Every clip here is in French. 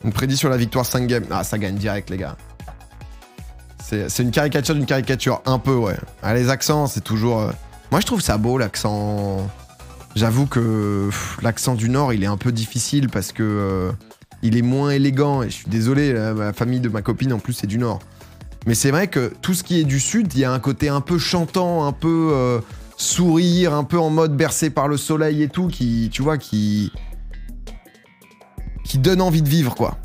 Une prédit sur la victoire 5 games. Ah, ça gagne direct, les gars. C'est une caricature d'une caricature. Un peu, ouais. Ah, les accents, c'est toujours... Moi, je trouve ça beau, l'accent... J'avoue que l'accent du Nord, il est un peu difficile parce que... il est moins élégant. Et je suis désolé, la famille de ma copine, en plus, c'est du Nord. Mais c'est vrai que tout ce qui est du Sud, il y a un côté un peu chantant, un peu sourire, un peu en mode bercé par le soleil et tout, qui, tu vois, qui donne envie de vivre, quoi.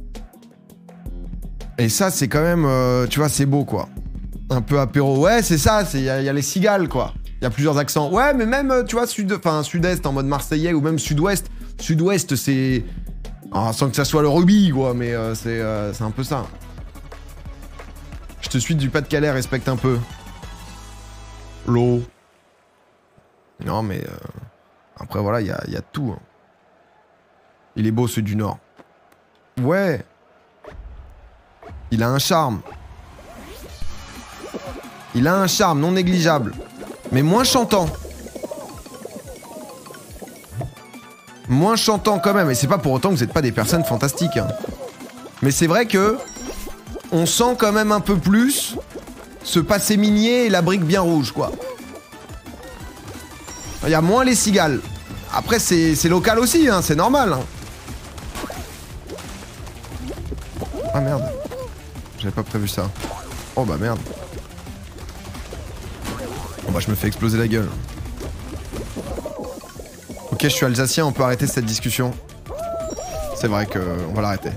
Et ça, c'est quand même, tu vois, c'est beau, quoi. Un peu apéro. Ouais, c'est ça, il y a les cigales, quoi. Il y a plusieurs accents. Ouais, mais même, tu vois, sud-est en mode marseillais ou même sud-ouest. Sud-ouest, c'est... Ah, sans que ça soit le rugby, quoi, mais c'est un peu ça. Je te suis du Pas-de-Calais, respecte un peu. L'eau. Non, mais... Après, voilà, il y a tout. Hein. Il est beau, ceux du Nord. Ouais. Il a un charme. Il a un charme non négligeable. Mais moins chantant. Moins chantant quand même. Et c'est pas pour autant que vous n'êtes pas des personnes fantastiques. Hein. Mais c'est vrai que... On sent quand même un peu plus... Ce passé minier et la brique bien rouge, quoi. Il y a moins les cigales. Après, c'est local aussi, hein, c'est normal. Hein. Ah merde. J'avais pas prévu ça. Oh bah merde. Oh bah je me fais exploser la gueule. Ok, je suis alsacien, on peut arrêter cette discussion. C'est vrai que on va l'arrêter.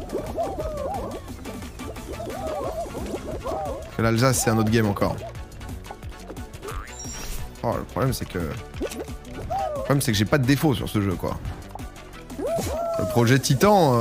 L'Alsace, c'est un autre game encore. Oh, le problème, c'est que... Le problème, c'est que j'ai pas de défaut sur ce jeu, quoi. Le projet Titan...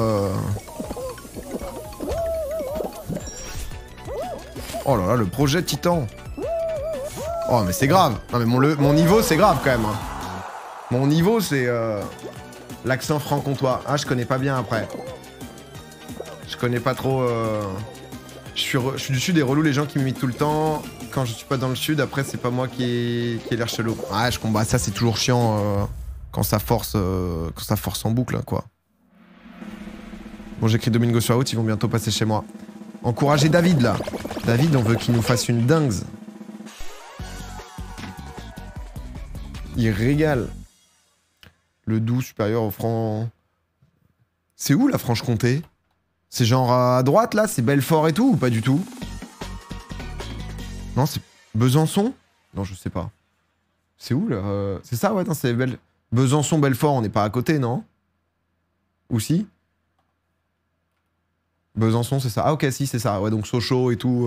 Oh là là, le projet Titan. Oh, mais c'est grave. Non, mais mon niveau, c'est grave, quand même. Hein. Mon niveau, c'est... L'accent franc-comtois. Ah, je connais pas bien, après. Je connais pas trop... Je suis du sud et relou les gens qui m'imitent tout le temps. Quand je suis pas dans le sud, après c'est pas moi qui ai l'air chelou. Ah, je combat ça, c'est toujours chiant quand ça force en boucle, quoi. Bon, j'écris Domingo sur la route, ils vont bientôt passer chez moi. Encouragez David là. David, on veut qu'il nous fasse une dingue. Il régale. Le Doubs supérieur au franc. C'est où la Franche-Comté? C'est genre à droite là, c'est Belfort et tout ou pas du tout? Non, c'est Besançon? Non, je sais pas. C'est où là? C'est ça, ouais, c'est Besançon, Belfort, on n'est pas à côté, non? Ou si? Besançon, c'est ça. Ah ok, si, c'est ça. Ouais, donc Sochaux et tout.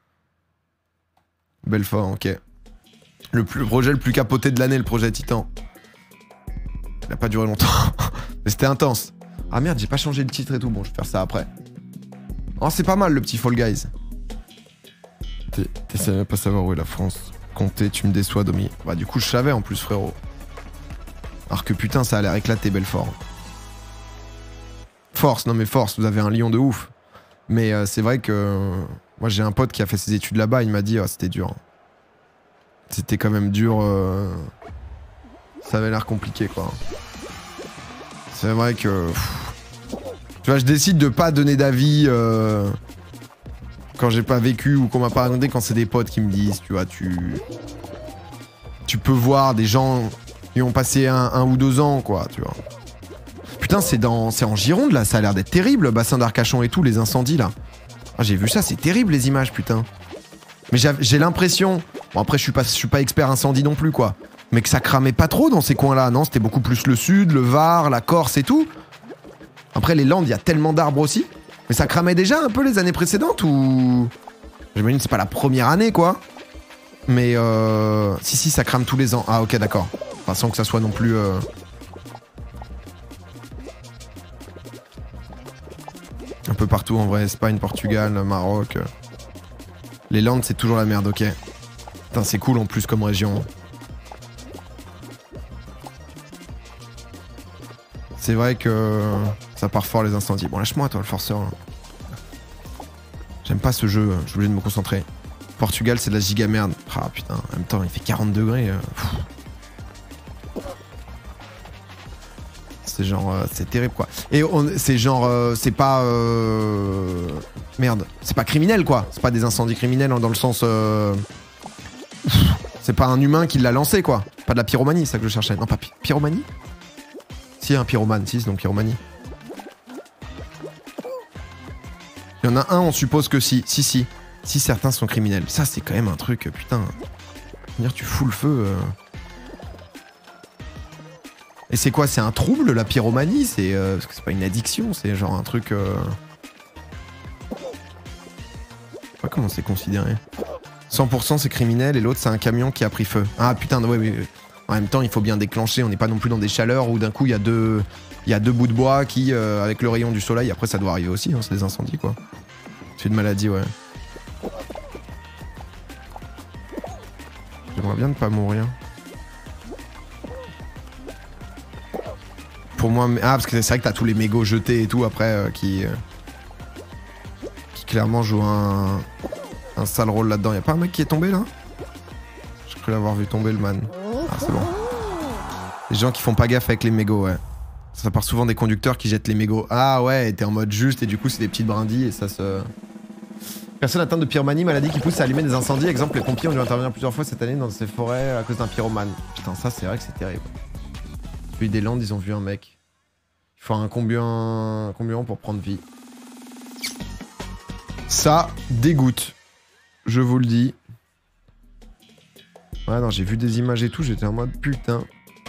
Belfort, ok. Le projet le plus capoté de l'année, le projet Titan. Il a pas duré longtemps. Mais c'était intense. Ah merde, j'ai pas changé le titre et tout. Bon, je vais faire ça après. Oh, c'est pas mal le petit Fall Guys. T'essaies même pas savoir où est la France. Comté, tu me déçois, Domi. Bah, du coup, je savais en plus, frérot. Alors que putain, ça a l'air éclaté, Belfort. Force, non mais force, vous avez un lion de ouf. Mais c'est vrai que... moi, j'ai un pote qui a fait ses études là-bas, il m'a dit, oh, c'était dur. C'était quand même dur. Ça avait l'air compliqué, quoi. C'est vrai que... Tu vois, je décide de pas donner d'avis quand j'ai pas vécu ou qu'on m'a pas raconté, quand c'est des potes qui me disent, tu vois, tu peux voir des gens qui ont passé un ou 2 ans, quoi, tu vois. Putain, c'est en Gironde, là, ça a l'air d'être terrible, le bassin d'Arcachon et tout, les incendies, là. Ah, j'ai vu ça, c'est terrible, les images, putain. Mais j'ai l'impression... Bon, après, je suis pas expert incendie non plus, quoi. Mais que ça cramait pas trop dans ces coins-là, non? C'était beaucoup plus le sud, le Var, la Corse et tout. Après, les Landes, il y a tellement d'arbres aussi. Mais ça cramait déjà un peu les années précédentes ou... J'imagine que c'est pas la première année, quoi. Mais si, ça crame tous les ans. Ah, ok, d'accord. Enfin, sans que ça soit non plus... Un peu partout, en vrai. Espagne, Portugal, Maroc. Les Landes, c'est toujours la merde, ok. Putain, c'est cool en plus comme région. C'est vrai que ça part fort les incendies. Bon, lâche-moi, toi, le forceur. Là. J'aime pas ce jeu, je suis obligé de me concentrer. Portugal, c'est de la giga merde. Ah putain, en même temps, il fait 40 degrés. C'est genre, c'est terrible quoi. Et c'est genre, c'est pas... Merde, c'est pas criminel quoi. C'est pas des incendies criminels dans le sens... C'est pas un humain qui l'a lancé quoi. Pas de la pyromanie, c'est ça que je cherchais. Non, pas pyromanie. Si, un pyromane, si, c'est donc pyromanie. Il y en a un, on suppose que si. Si, certains sont criminels. Ça, c'est quand même un truc, putain. Dire, tu fous le feu. Et c'est quoi? C'est un trouble, la pyromanie? C'est parce que c'est pas une addiction, c'est genre un truc... Je sais pas comment c'est considéré. 100% c'est criminel et l'autre c'est un camion qui a pris feu. Ah putain, oui. En même temps, il faut bien déclencher. On n'est pas non plus dans des chaleurs où d'un coup il y a deux bouts de bois qui, avec le rayon du soleil, après ça doit arriver aussi. Hein, c'est des incendies quoi. C'est une maladie, ouais. J'aimerais bien ne pas mourir. Pour moi, parce que c'est vrai que t'as tous les mégots jetés et tout après qui clairement jouent un sale rôle là-dedans. Y'a pas un mec qui est tombé là? J'ai cru l'avoir vu tomber le man. Ah, c'est bon. Les gens qui font pas gaffe avec les mégots, ouais. Ça part souvent des conducteurs qui jettent les mégots. Ah ouais, et t'es en mode juste et du coup c'est des petites brindilles et ça se... Personne atteinte de pyromanie, maladie qui pousse à allumer des incendies. Exemple, les pompiers ont dû intervenir plusieurs fois cette année dans ces forêts à cause d'un pyromane. Putain, ça c'est vrai que c'est terrible. Celui des Landes, ils ont vu un mec. Il faut un combien pour prendre vie. Ça dégoûte. Je vous le dis. Ouais, non, j'ai vu des images et tout, j'étais en mode putain.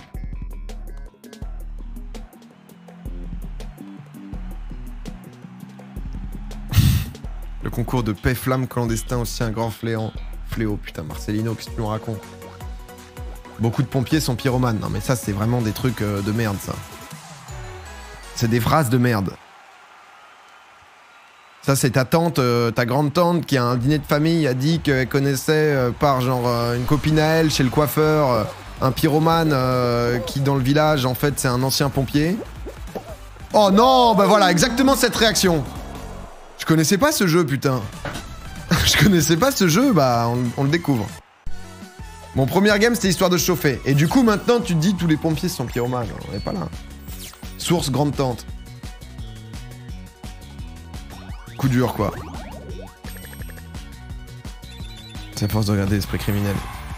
Le concours de paix flamme clandestin aussi un grand fléau. Putain, Marcelino, qu'est-ce que tu nous racontes? Beaucoup de pompiers sont pyromanes. Non mais ça c'est vraiment des trucs de merde ça. C'est des phrases de merde. Ça c'est ta tante, ta grande tante qui a un dîner de famille a dit qu'elle connaissait par genre une copine à elle chez le coiffeur, un pyromane qui dans le village en fait c'est un ancien pompier. Oh non, bah voilà, exactement cette réaction. Je connaissais pas ce jeu putain. Je connaissais pas ce jeu, bah on le découvre. Mon premier game c'était histoire de chauffer. Et du coup maintenant tu te dis tous les pompiers sont pyromanes. On est pas là. Source grande tante. Coup dur quoi. C'est à force de regarder l'esprit criminel.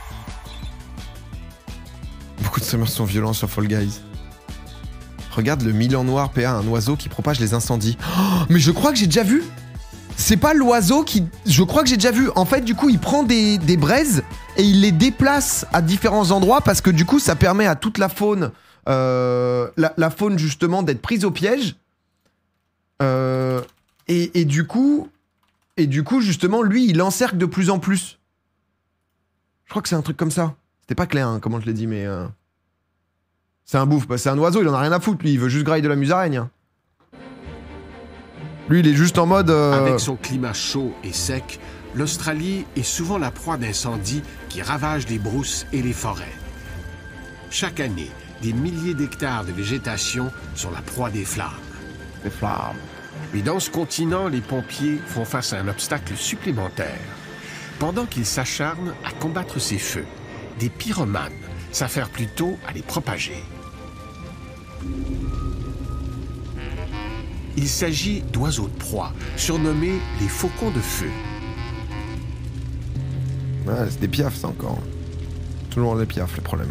Beaucoup de streamers sont violents sur Fall Guys. Regarde le Milan noir PA, un oiseau qui propage les incendies. Oh, mais je crois que j'ai déjà vu. C'est pas l'oiseau qui... Je crois que j'ai déjà vu. En fait, du coup, il prend des braises et il les déplace à différents endroits parce que du coup, ça permet à toute la faune, la faune justement, d'être prise au piège. Et du coup, justement, lui, il encercle de plus en plus. Je crois que c'est un truc comme ça. C'était pas clair, hein, comment je l'ai dit, mais... C'est un bouffe. Bah, c'est un oiseau, il en a rien à foutre, lui. Il veut juste grailler de la musaraigne. Hein. Lui, il est juste en mode... Avec son climat chaud et sec, l'Australie est souvent la proie d'incendies qui ravagent les brousses et les forêts. Chaque année, des milliers d'hectares de végétation sont la proie des flammes. Des flammes. Mais dans ce continent, les pompiers font face à un obstacle supplémentaire. Pendant qu'ils s'acharnent à combattre ces feux, des pyromanes s'affairent plutôt à les propager. Il s'agit d'oiseaux de proie, surnommés les faucons de feu. Ouais, c'est des piafs, ça, encore. Toujours des piafs, le problème.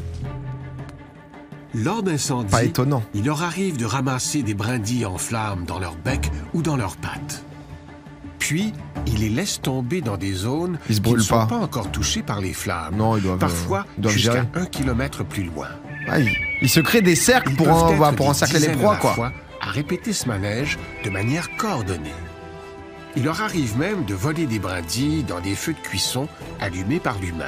Lors d'incendies, pas étonnant. Il leur arrive de ramasser des brindilles en flammes dans leur bec ou dans leurs pattes. Puis, ils les laissent tomber dans des zones qui ne sont pas encore touchées par les flammes. Non, ils doivent, parfois jusqu'à 1 kilomètre plus loin. Ah, ils se créent des cercles pour encercler les proies, quoi. À répéter ce manège de manière coordonnée. Il leur arrive même de voler des brindilles dans des feux de cuisson allumés par l'humain.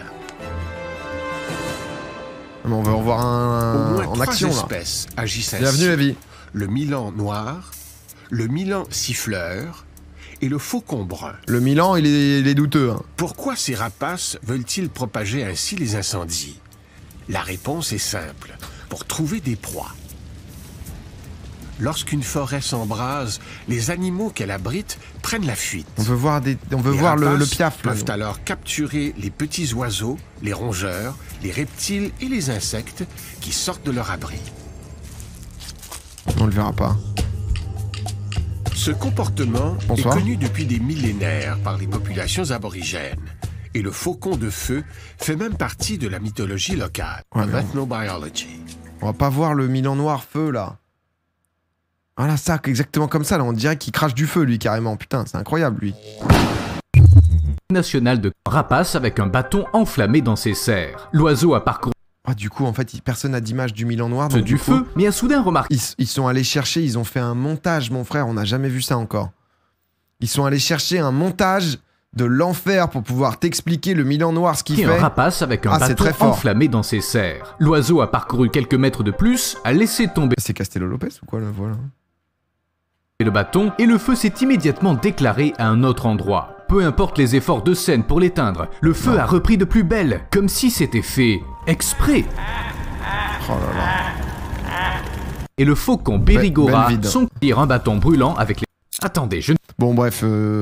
On va en voir un en action, là. 3 espèces agissent ainsi. Bienvenue, la vie. Le milan noir, le milan siffleur et le faucon brun. Le milan, il est douteux. Hein. Pourquoi ces rapaces veulent-ils propager ainsi les incendies? La réponse est simple. Pour trouver des proies. Lorsqu'une forêt s'embrase, les animaux qu'elle abrite prennent la fuite. On veut voir, le piaf. Là, peuvent alors capturer les petits oiseaux, les rongeurs, les reptiles et les insectes qui sortent de leur abri. On le verra pas. Ce comportement Bonsoir. est connu depuis des millénaires par les populations aborigènes. Et le faucon de feu fait même partie de la mythologie locale, Ouais, of ethnobiology. On va pas voir le Milan noir feu, là. Voilà, ça, exactement comme ça, là. On dirait qu'il crache du feu, lui, carrément. Putain, c'est incroyable, lui. National de rapace avec un bâton enflammé dans ses serres. L'oiseau a parcouru Ah, du coup, en fait, personne n'a d'image du Milan noir. Donc, du coup, feu, mais a soudain remarqué ils sont allés chercher, ils ont fait un montage, mon frère. On n'a jamais vu ça encore. Ils sont allés chercher un montage de l'enfer pour pouvoir t'expliquer le Milan noir, ce qu'il fait. un rapace avec un Ah, c'est bâton très fort. enflammé dans ses serres. L'oiseau a parcouru quelques mètres de plus, a laissé tomber C'est Castello Lopez ou quoi, là? Voilà. le bâton et le feu s'est immédiatement déclaré à un autre endroit. Peu importe les efforts de scène pour l'éteindre, le feu a repris de plus belle, comme si c'était fait exprès. Oh là là. Et le faucon Bérigora belle vide. son tire un bâton brûlant avec les... Attendez, je... Bon, bref.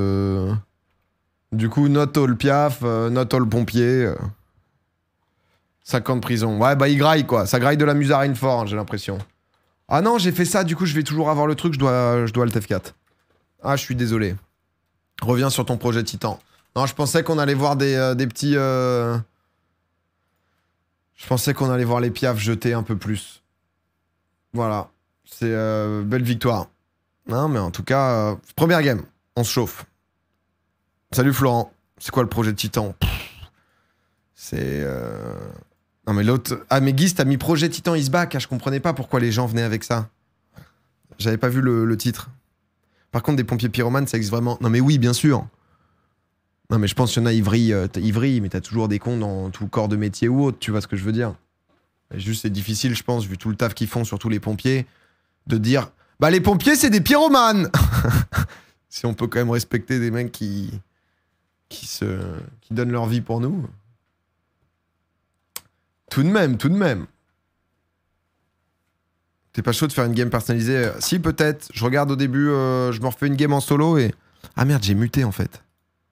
Du coup, not all Piaf, not all pompier. 5 ans de prison. Ouais, bah, il graille, quoi. Ça graille de la musarine fort, hein, j'ai l'impression. Ah non, j'ai fait ça, du coup, je vais toujours avoir le truc, je dois le TF4. Ah, je suis désolé. Reviens sur ton projet Titan. Non, je pensais qu'on allait voir des petits... Je pensais qu'on allait voir les Piaf jeter un peu plus. Voilà. C'est belle victoire. Non, mais en tout cas, première game. On se chauffe. Salut Florent. C'est quoi le projet Titan? C'est... Non mais l'autre... Ah mais Guise, t'as mis projet Titan is back. Ah, je comprenais pas pourquoi les gens venaient avec ça. J'avais pas vu le titre. Par contre, des pompiers pyromanes, ça existe vraiment. Non mais oui, bien sûr. Non mais je pense qu'il y en a Ivry, mais t'as toujours des cons dans tout le corps de métier ou autre, tu vois ce que je veux dire. Et juste c'est difficile, je pense, vu tout le taf qu'ils font, surtout les pompiers, de dire bah les pompiers c'est des pyromanes. Si on peut quand même respecter des mecs qui donnent leur vie pour nous. Tout de même. T'es pas chaud de faire une game personnalisée? Si, peut-être. Je regarde au début, je me refais une game en solo et... Ah merde, j'ai muté en fait.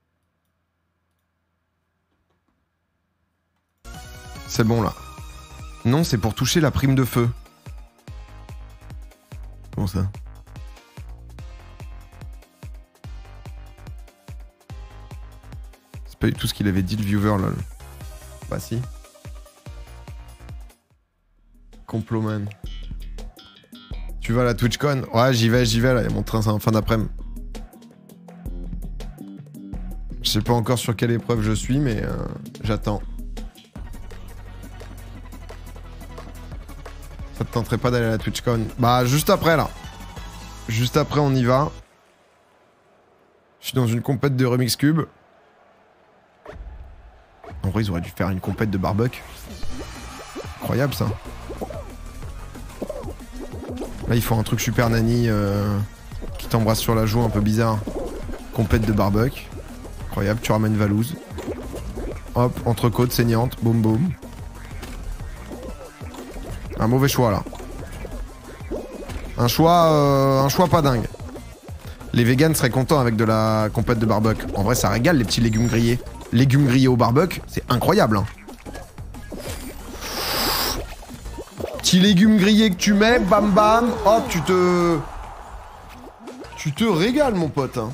C'est bon là. Non, c'est pour toucher la prime de feu. Comment ça? C'est pas du tout ce qu'il avait dit le viewer lol. Bah si. Complot-man. Tu vas à la TwitchCon? Ouais, j'y vais là, il y a mon train en fin d'après-midi. Je sais pas encore sur quelle épreuve je suis, mais j'attends. Ça te tenterait pas d'aller à la TwitchCon? Bah, juste après, là. Juste après, on y va. Je suis dans une compète de Remix Cube. En vrai, ils auraient dû faire une compète de barbecue. Incroyable, ça. Là, ils font un truc super nanny qui t'embrasse sur la joue, un peu bizarre. Compète de barbecue. Incroyable, tu ramènes Valouz. Hop, entrecôte saignante, boum boum. Un mauvais choix, là. Un choix pas dingue. Les vegans seraient contents avec de la compète de barbecue. En vrai, ça régale, les petits légumes grillés. Légumes grillés au barbecue, c'est incroyable, hein. Petits légumes grillés que tu mets, bam bam, hop, tu te régales, mon pote, hein.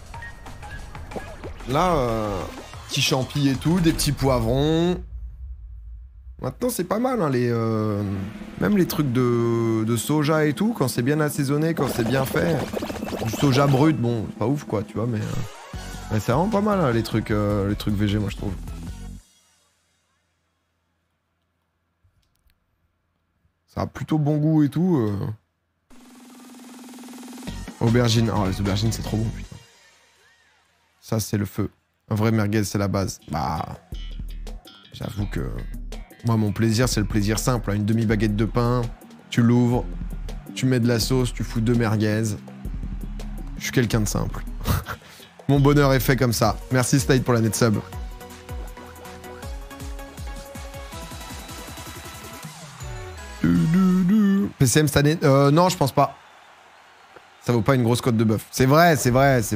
Là, petits champis et tout, des petits poivrons. Maintenant, c'est pas mal, hein, même les trucs de soja et tout, quand c'est bien assaisonné, quand c'est bien fait. Du soja brut, bon, c'est pas ouf, quoi, tu vois, mais c'est vraiment pas mal, hein, les trucs végé, moi, je trouve. Ça a plutôt bon goût et tout. Aubergine. Oh, les aubergines, c'est trop bon, putain. Ça, c'est le feu. Un vrai merguez, c'est la base. Bah... J'avoue que... Moi, mon plaisir, c'est le plaisir simple. Hein. Une demi-baguette de pain, tu l'ouvres, tu mets de la sauce, tu fous 2 merguez. Je suis quelqu'un de simple. Mon bonheur est fait comme ça. Merci, Slade, pour la net sub. PCM cette année? Non, je pense pas. Ça vaut pas une grosse côte de bœuf. C'est vrai. C'est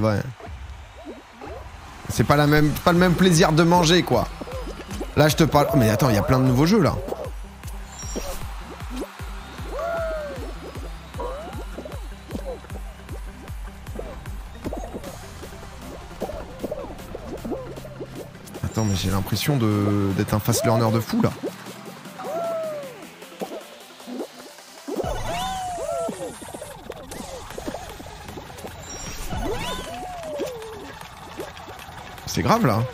pas le même plaisir de manger, quoi. Là, je te parle... Oh, mais attends, il y a plein de nouveaux jeux, là. Attends, mais j'ai l'impression d'être un fast learner de fou, là. C'est grave, là.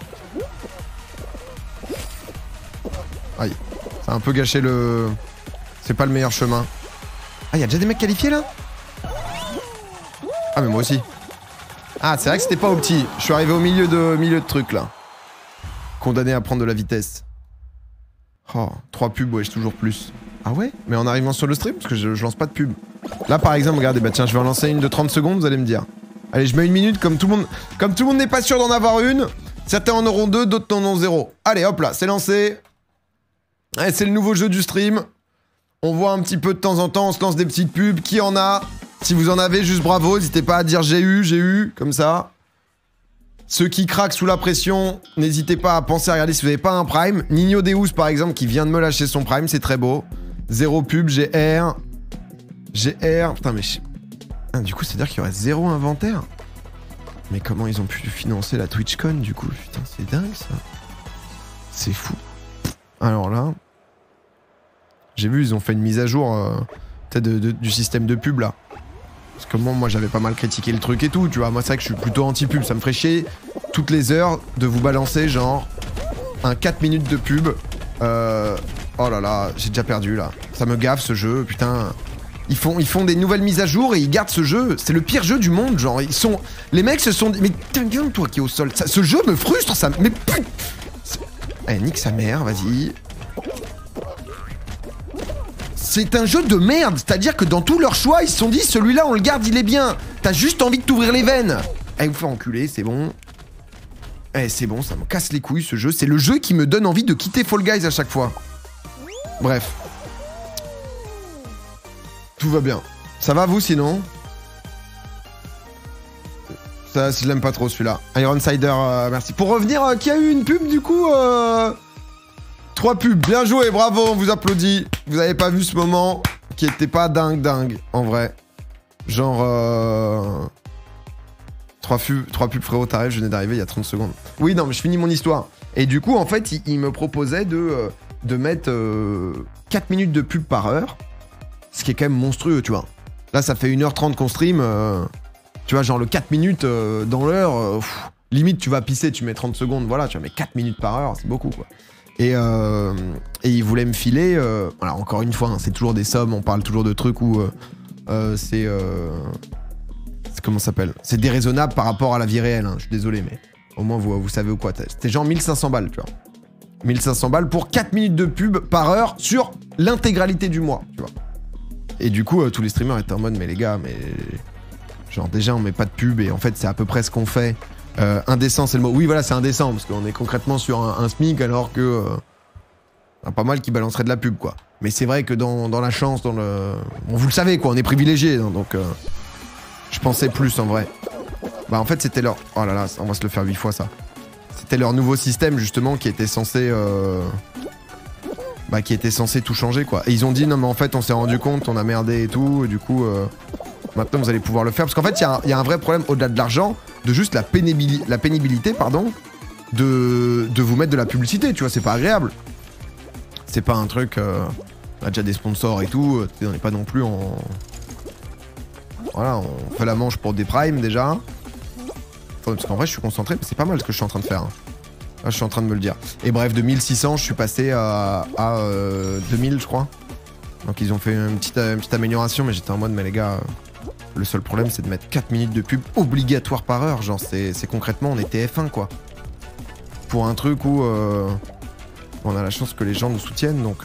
Aïe. Ça a un peu gâché le... C'est pas le meilleur chemin. Ah, y'a déjà des mecs qualifiés, là? Ah, mais moi aussi. Ah, c'est vrai que c'était pas au petit. Je suis arrivé au milieu de trucs, là. Condamné à prendre de la vitesse. Oh, 3 pubs, ouais, toujours plus. Ah ouais? Mais en arrivant sur le stream? Parce que je lance pas de pub. Là, par exemple, regardez, bah tiens, je vais en lancer une de 30 secondes, vous allez me dire. Allez, je mets une minute, comme tout le monde n'est pas sûr d'en avoir une. Certains en auront 2, d'autres en auront 0. Allez, hop là, c'est lancé. Allez, c'est le nouveau jeu du stream. On voit un petit peu de temps en temps, on se lance des petites pubs. Qui en a? Si vous en avez, juste bravo. N'hésitez pas à dire j'ai eu, comme ça. Ceux qui craquent sous la pression, n'hésitez pas à penser à regarder si vous n'avez pas un prime. Nino Deus, par exemple, qui vient de me lâcher son prime, c'est très beau. 0 pub, GR. Putain, mais... Ah, du coup, c'est-à-dire qu'il y aurait 0 inventaire? Mais comment ils ont pu financer la TwitchCon, du coup? Putain, c'est dingue, ça. C'est fou. Alors là... J'ai vu, ils ont fait une mise à jour du système de pub, là. Parce que moi, j'avais pas mal critiqué le truc et tout, tu vois. Moi, c'est vrai que je suis plutôt anti-pub. Ça me ferait chier toutes les heures de vous balancer, genre, un 4 minutes de pub. Oh là là, j'ai déjà perdu, là. Ça me gaffe, ce jeu, putain... Ils font des nouvelles mises à jour et ils gardent ce jeu. C'est le pire jeu du monde, genre. Les mecs se sont dit... Mais putain, toi qui es au sol. Ce jeu me frustre, ça... Mais putain... Allez, nique sa mère, vas-y. C'est un jeu de merde. C'est-à-dire que dans tous leurs choix, ils se sont dit, celui-là, on le garde, il est bien. T'as juste envie de t'ouvrir les veines. Allez, vous faire enculer, c'est bon. Eh, c'est bon, ça me casse les couilles, ce jeu. C'est le jeu qui me donne envie de quitter Fall Guys à chaque fois. Bref. Tout va bien. Ça va, vous, sinon? Ça, je l'aime pas trop, celui-là. Ironsider, merci. Pour revenir, qui a eu une pub, du coup 3 pubs. Bien joué, bravo, on vous applaudit. Vous avez pas vu ce moment qui était pas dingue, en vrai. Genre... 3 pubs, frérot, t'arrives, je venais d'arriver il y a 30 secondes. Oui, non, mais je finis mon histoire. Et du coup, en fait, il me proposait de mettre 4 minutes de pub par heure. Ce qui est quand même monstrueux, tu vois. Là, ça fait 1h30 qu'on stream. Tu vois, genre le 4 minutes dans l'heure. Limite, tu vas pisser, tu mets 30 secondes. Voilà, tu vois, mais 4 minutes par heure, c'est beaucoup, quoi. Et il voulait me filer... voilà, encore une fois, hein, c'est toujours des sommes. On parle toujours de trucs où c'est... comment ça s'appelle? C'est déraisonnable par rapport à la vie réelle. Hein, je suis désolé, mais au moins, vous savez ou quoi. C'était genre 1500 balles, tu vois. 1500 balles pour 4 minutes de pub par heure sur l'intégralité du mois, tu vois. Et du coup, tous les streamers étaient en mode, mais les gars, mais... Genre, déjà, on met pas de pub, et en fait, c'est à peu près ce qu'on fait. Indécent, c'est le mot. Oui, voilà, c'est indécent, parce qu'on est concrètement sur un SMIC, alors que... pas mal qui balancerait de la pub, quoi. Mais c'est vrai que dans la chance, dans le... Bon, vous le savez, quoi, on est privilégiés, hein, donc... je pensais plus, en vrai. Bah, en fait, c'était leur... Oh là là, on va se le faire 8 fois, ça. C'était leur nouveau système, justement, qui était censé... Bah, qui était censé tout changer, quoi. Et ils ont dit, non, mais en fait, on s'est rendu compte, on a merdé et tout, et du coup, maintenant, vous allez pouvoir le faire. Parce qu'en fait, il y a un vrai problème, au-delà de l'argent, de juste la pénibilité, pardon, de vous mettre de la publicité, tu vois, c'est pas agréable. C'est pas un truc... on a déjà des sponsors et tout, on n'est pas non plus en... Voilà, on fait la manche pour des primes, déjà. Parce qu'en vrai, je suis concentré, mais c'est pas mal ce que je suis en train de faire. Hein. Là, je suis en train de me le dire. Et bref, de 1600, je suis passé à 2000, je crois. Donc, ils ont fait une petite amélioration, mais j'étais en mode, mais les gars, le seul problème, c'est de mettre 4 minutes de pub obligatoire par heure. Genre, c'est concrètement, on est TF1, quoi. Pour un truc où on a la chance que les gens nous soutiennent, donc...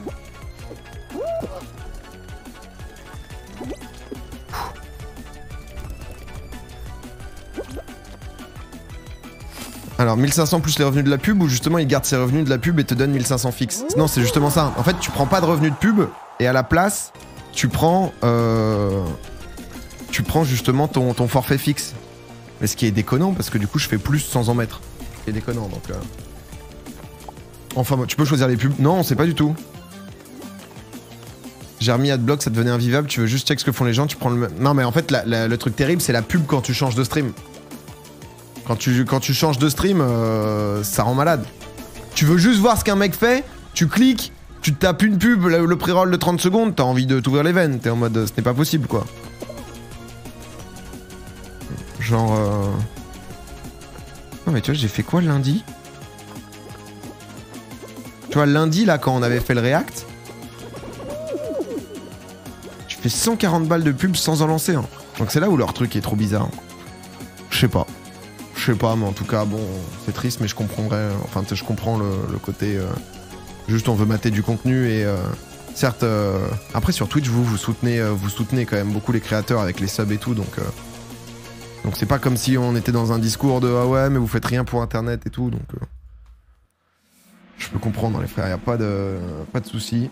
Alors 1500 plus les revenus de la pub ou justement il garde ses revenus de la pub et te donne 1500 fixe? Non, c'est justement ça. En fait, tu prends pas de revenus de pub et à la place, tu prends justement ton forfait fixe. Mais ce qui est déconnant parce que du coup, je fais plus sans en mettre. Ce qui est déconnant donc. Enfin, tu peux choisir les pubs. Non, on sait pas du tout. J'ai remis Adblock, ça devenait invivable. Tu veux juste check ce que font les gens, tu prends le... Non, mais en fait, le truc terrible, c'est la pub quand tu changes de stream. Quand tu changes de stream, ça rend malade. Tu veux juste voir ce qu'un mec fait, tu cliques, tu te tapes une pub, le pré-roll de 30 secondes, t'as envie de t'ouvrir les veines. T'es en mode, ce n'est pas possible, quoi. Genre... Non mais tu vois, j'ai fait quoi lundi? Tu vois, lundi, là, quand on avait fait le react, je fais 140 balles de pub sans en lancer. Hein. Donc c'est là où leur truc est trop bizarre. Je sais pas. Je sais pas, mais en tout cas, bon, c'est triste, mais je comprendrais... Enfin, je comprends le côté... juste, on veut mater du contenu et... certes, après, sur Twitch, vous soutenez quand même beaucoup les créateurs avec les subs et tout, donc c'est pas comme si on était dans un discours de « Ah ouais, mais vous faites rien pour Internet et tout », donc... je peux comprendre, les frères, y a pas de soucis.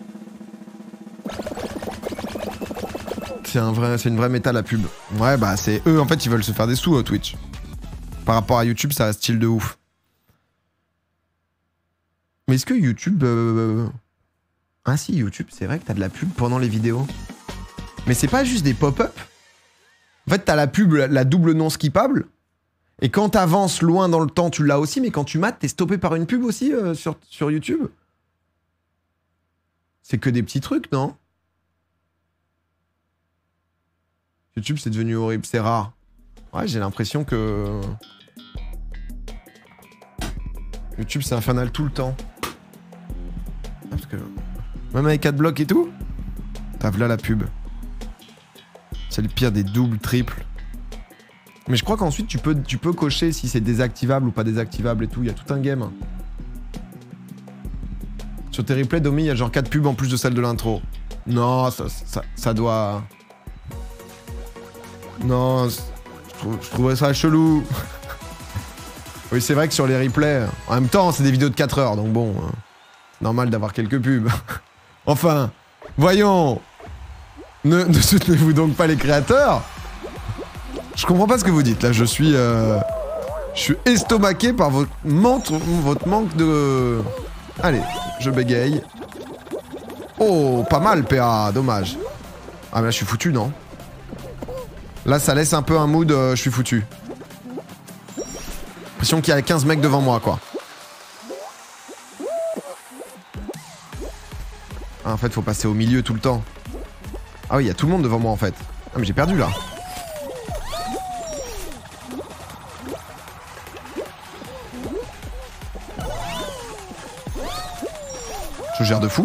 C'est une vraie méta, la pub. Ouais, bah, c'est... Eux, en fait, ils veulent se faire des sous, Twitch. Par rapport à YouTube, ça reste style de ouf. Mais est-ce que YouTube... Ah si, YouTube, c'est vrai que t'as de la pub pendant les vidéos. Mais c'est pas juste des pop-up. En fait, t'as la pub, la double non skippable. Et quand t'avances loin dans le temps, tu l'as aussi, mais quand tu mates, t'es stoppé par une pub aussi sur YouTube. C'est que des petits trucs, non? YouTube, c'est devenu horrible, c'est rare. Ouais, j'ai l'impression que... YouTube, c'est infernal tout le temps. Parce que... Même avec Adblock et tout, t'as là la pub. C'est le pire des doubles, triples. Mais je crois qu'ensuite, tu peux cocher si c'est désactivable ou pas désactivable et tout. Il y a tout un game. Sur tes replays, Domi, il y a genre 4 pubs en plus de celle de l'intro. Non, ça doit... Non, je trouverais ça chelou. Oui, c'est vrai que sur les replays... En même temps, c'est des vidéos de 4 heures, donc bon... normal d'avoir quelques pubs. Enfin, voyons. Ne soutenez-vous donc pas les créateurs? Je comprends pas ce que vous dites, là, je suis estomaqué par votre manque de... Allez, je bégaye. Oh, pas mal, PA, dommage. Ah, mais là, je suis foutu, non? Là, ça laisse un peu un mood, je suis foutu. L'impression qu'il y a 15 mecs devant moi, quoi. Ah, en fait, faut passer au milieu tout le temps. Ah oui, il y a tout le monde devant moi, en fait. Ah, mais j'ai perdu, là. Je gère de fou.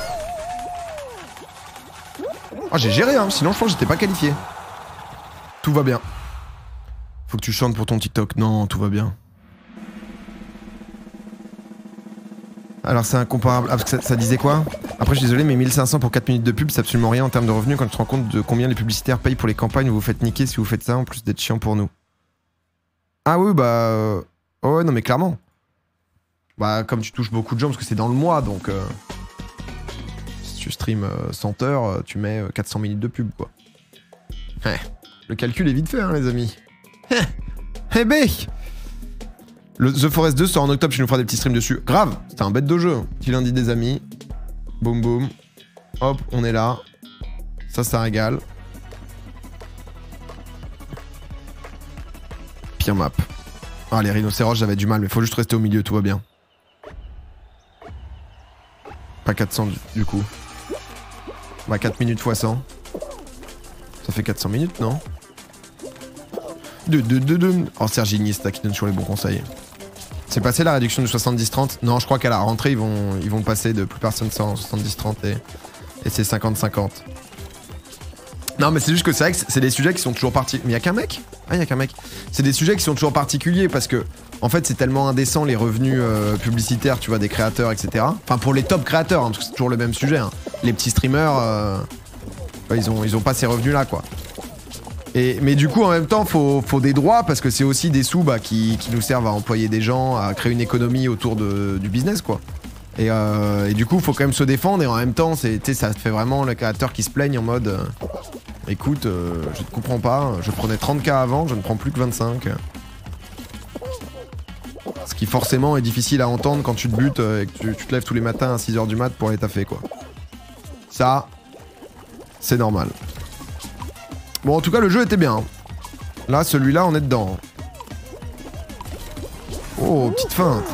Ah, j'ai géré, hein. Sinon, je pense que j'étais pas qualifié. Tout va bien. Faut que tu chantes pour ton TikTok. Non, tout va bien. Alors, c'est incomparable. Ah, parce que ça disait quoi? Après, je suis désolé, mais 1500 pour 4 minutes de pub, c'est absolument rien en termes de revenus quand tu te rends compte de combien les publicitaires payent pour les campagnes où vous faites niquer si vous faites ça, en plus d'être chiant pour nous. Ah oui, bah... Oh, ouais, non, mais clairement. Bah, comme tu touches beaucoup de gens, parce que c'est dans le mois, donc... Si tu stream 100 heures, tu mets 400 minutes de pub, quoi. Le calcul est vite fait, hein, les amis. Eh ben, le The Forest 2 sort en octobre, tu nous feras des petits streams dessus. Grave, c'était un bête de jeu. Petit lundi des amis. Boum boum. Hop, on est là. Ça régale. Pire map. Ah, les rhinocéros, j'avais du mal, mais faut juste rester au milieu, tout va bien. Pas 400 du coup. Bah 4 minutes x 100. Ça fait 400 minutes, non? Oh, Serge Ignis, qui donne sur les bons conseils. C'est passé la réduction du 70-30? Non, je crois qu'à la rentrée, ils vont passer de plus personne sans 70-30 et c'est 50-50. Non, mais c'est juste que c'est vrai que c'est des sujets qui sont toujours particuliers. Mais y'a qu'un mec? Ah, y'a qu'un mec. C'est des sujets qui sont toujours particuliers parce que, en fait, c'est tellement indécent les revenus publicitaires, tu vois, des créateurs, etc. Enfin, pour les top créateurs, hein, parce que c'est toujours le même sujet. Hein. Les petits streamers, ils ont pas ces revenus-là, quoi. Mais du coup, en même temps, faut des droits parce que c'est aussi des sous qui nous servent à employer des gens, à créer une économie autour du business, quoi. Et du coup, faut quand même se défendre et en même temps, ça fait vraiment le créateur qui se plaigne en mode écoute, je te comprends pas, je prenais 30K avant, je ne prends plus que 25. Ce qui forcément est difficile à entendre quand tu te butes et que tu te lèves tous les matins à 6h du mat pour aller taffer, quoi. Ça, c'est normal. Bon, en tout cas, le jeu était bien. Là, celui-là, on est dedans. Oh, petite feinte.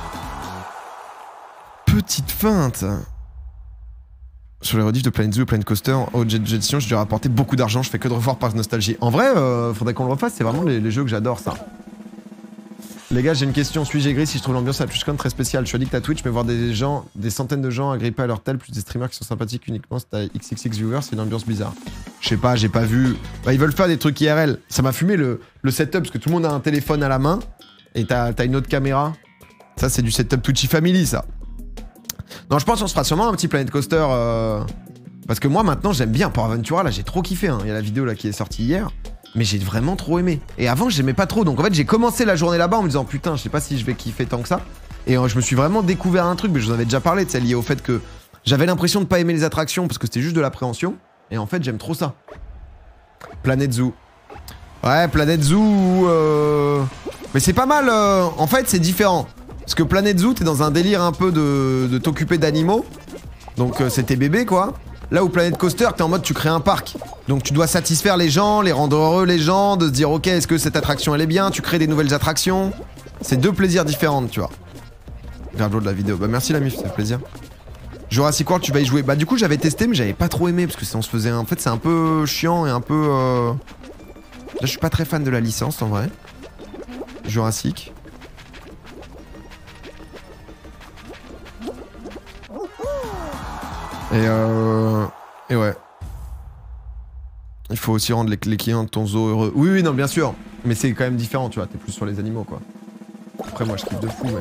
Petite feinte. Sur les rediffs de Planet Zoo et Planet Coaster, au Jet Sion, j'ai dû rapporter beaucoup d'argent, je fais que de revoir par nostalgie. En vrai, faudrait qu'on le refasse, c'est vraiment les jeux que j'adore, ça. Les gars, j'ai une question, suis-je aigri si je trouve l'ambiance à la TwitchCon très spéciale? Je suis addict à Twitch, mais voir des gens, des centaines de gens agrippés à leur tel, plus des streamers qui sont sympathiques uniquement, c'est à XXX viewers, c'est une ambiance bizarre. Je sais pas, j'ai pas vu... Bah, ils veulent faire des trucs IRL. Ça m'a fumé le setup, parce que tout le monde a un téléphone à la main, et t'as une autre caméra. Ça, c'est du setup Twitchy Family, ça. Non, je pense qu'on se fera sûrement un petit Planet Coaster, parce que moi, maintenant, j'aime bien. Pour Aventura, là, j'ai trop kiffé, hein. Il y a la vidéo, là, qui est sortie hier. Mais j'ai vraiment trop aimé. Et avant, j'aimais pas trop. Donc en fait, j'ai commencé la journée là-bas en me disant putain, je sais pas si je vais kiffer tant que ça. Et je me suis vraiment découvert un truc, mais je vous en avais déjà parlé, c'est lié au fait que j'avais l'impression de pas aimer les attractions parce que c'était juste de l'appréhension. Et en fait, j'aime trop ça. Planet Zoo. Ouais, Planet Zoo. Mais c'est pas mal. En fait, c'est différent. Parce que Planet Zoo, t'es dans un délire un peu de t'occuper d'animaux. Donc c'est tes bébés, quoi. Là où Planet Coaster, t'es en mode tu crées un parc. Donc tu dois satisfaire les gens, les rendre heureux les gens, de se dire ok, est-ce que cette attraction elle est bien, tu crées des nouvelles attractions. C'est deux plaisirs différents, tu vois. Regarde de la vidéo. Bah merci la mif, ça fait plaisir. Jurassic World, tu vas y jouer. Bah du coup j'avais testé mais j'avais pas trop aimé parce que on se faisait... En fait c'est un peu chiant et un peu... Là je suis pas très fan de la licence en vrai. Jurassic. Et ouais. Il faut aussi rendre les clients de ton zoo heureux. Oui, oui, non, bien sûr. Mais c'est quand même différent, tu vois. T'es plus sur les animaux, quoi. Après, moi, je kiffe de fou, mais...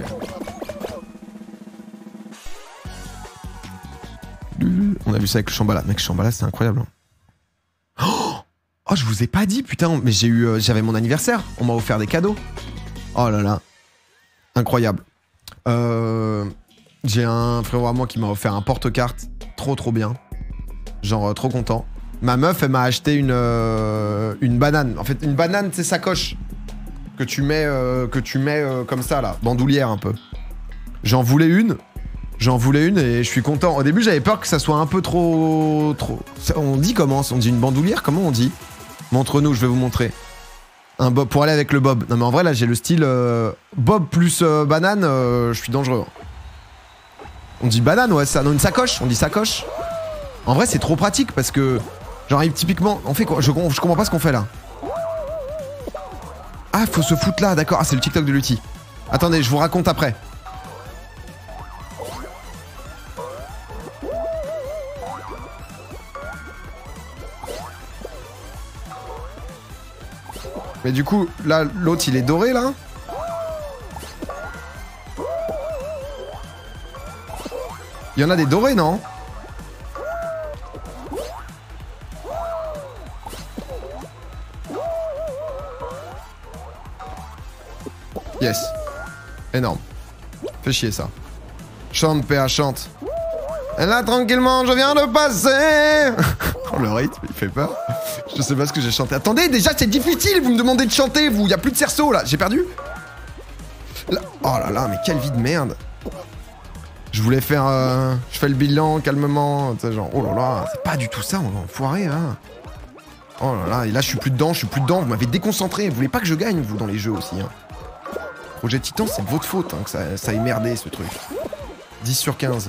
On a vu ça avec le Shambhala. Mec, Shambhala, c'est incroyable. Oh, je vous ai pas dit, putain. Mais j'avais mon anniversaire. On m'a offert des cadeaux. Oh là là. Incroyable. J'ai un frérot à moi qui m'a offert un porte-carte. Trop bien. Genre trop content. Ma meuf elle m'a acheté une banane. En fait une banane c'est sacoche. Que tu mets comme ça là. Bandoulière un peu. J'en voulais une et je suis content. Au début j'avais peur que ça soit un peu trop... On dit comment? On dit une bandoulière? Comment on dit? Montre-nous, je vais vous montrer. Un bob pour aller avec le bob. Non mais en vrai là j'ai le style bob plus banane, je suis dangereux. On dit banane, ouais, ça. Non, une sacoche, on dit sacoche. En vrai, c'est trop pratique parce que, genre, typiquement, on fait quoi? Je comprends pas ce qu'on fait là. Ah, faut se foutre là, d'accord. Ah, c'est le TikTok de Lutti. Attendez, je vous raconte après. Mais du coup, là, l'autre, il est doré là. Il y en a des dorés, non? Yes. Énorme. Fais chier ça. Chante, PA, chante. Et là, tranquillement, je viens de passer. Oh, le rythme, il fait peur. Je sais pas ce que j'ai chanté. Attendez, déjà, c'est difficile. Vous me demandez de chanter, vous. Il y a plus de cerceau, là. J'ai perdu là. Oh là là, mais quelle vie de merde. Je voulais faire... je fais le bilan calmement, tu sais, genre... Oh là là, c'est pas du tout ça, on va enfoirer, hein. Oh là là, et là je suis plus dedans, vous m'avez déconcentré, vous voulez pas que je gagne, vous, dans les jeux aussi, hein. Projet Titan, c'est de votre faute, hein, que ça ait merdé, ce truc. 10 sur 15.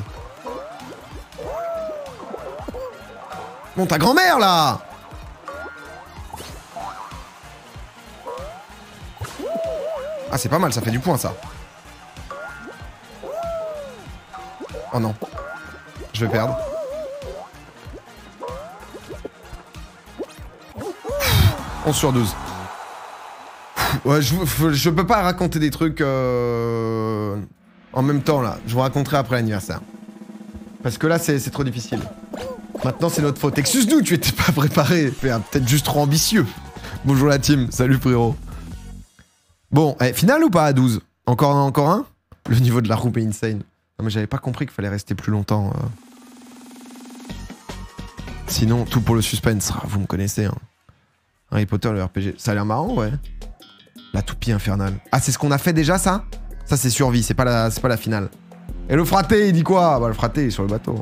Bon, ta grand-mère, là! Ah, c'est pas mal, ça fait du point, ça. Oh non. Je vais perdre. 11 sur 12. Ouais, je peux pas raconter des trucs en même temps là. Je vous raconterai après l'anniversaire. Parce que là c'est trop difficile. Maintenant c'est notre faute. Excuse-nous, tu étais pas préparé. Peut-être juste trop ambitieux. Bonjour la team, salut frérot. Bon, finale ou pas à 12? Encore un? Le niveau de la roue est insane. Non mais j'avais pas compris qu'il fallait rester plus longtemps. Sinon, tout pour le suspense. Vous me connaissez, hein. Harry Potter, le RPG. Ça a l'air marrant, ouais. La toupie infernale. Ah, c'est ce qu'on a fait déjà, ça? Ça, c'est survie, c'est pas la finale. Et le fraté, il dit quoi? Bah, le fraté, il est sur le bateau.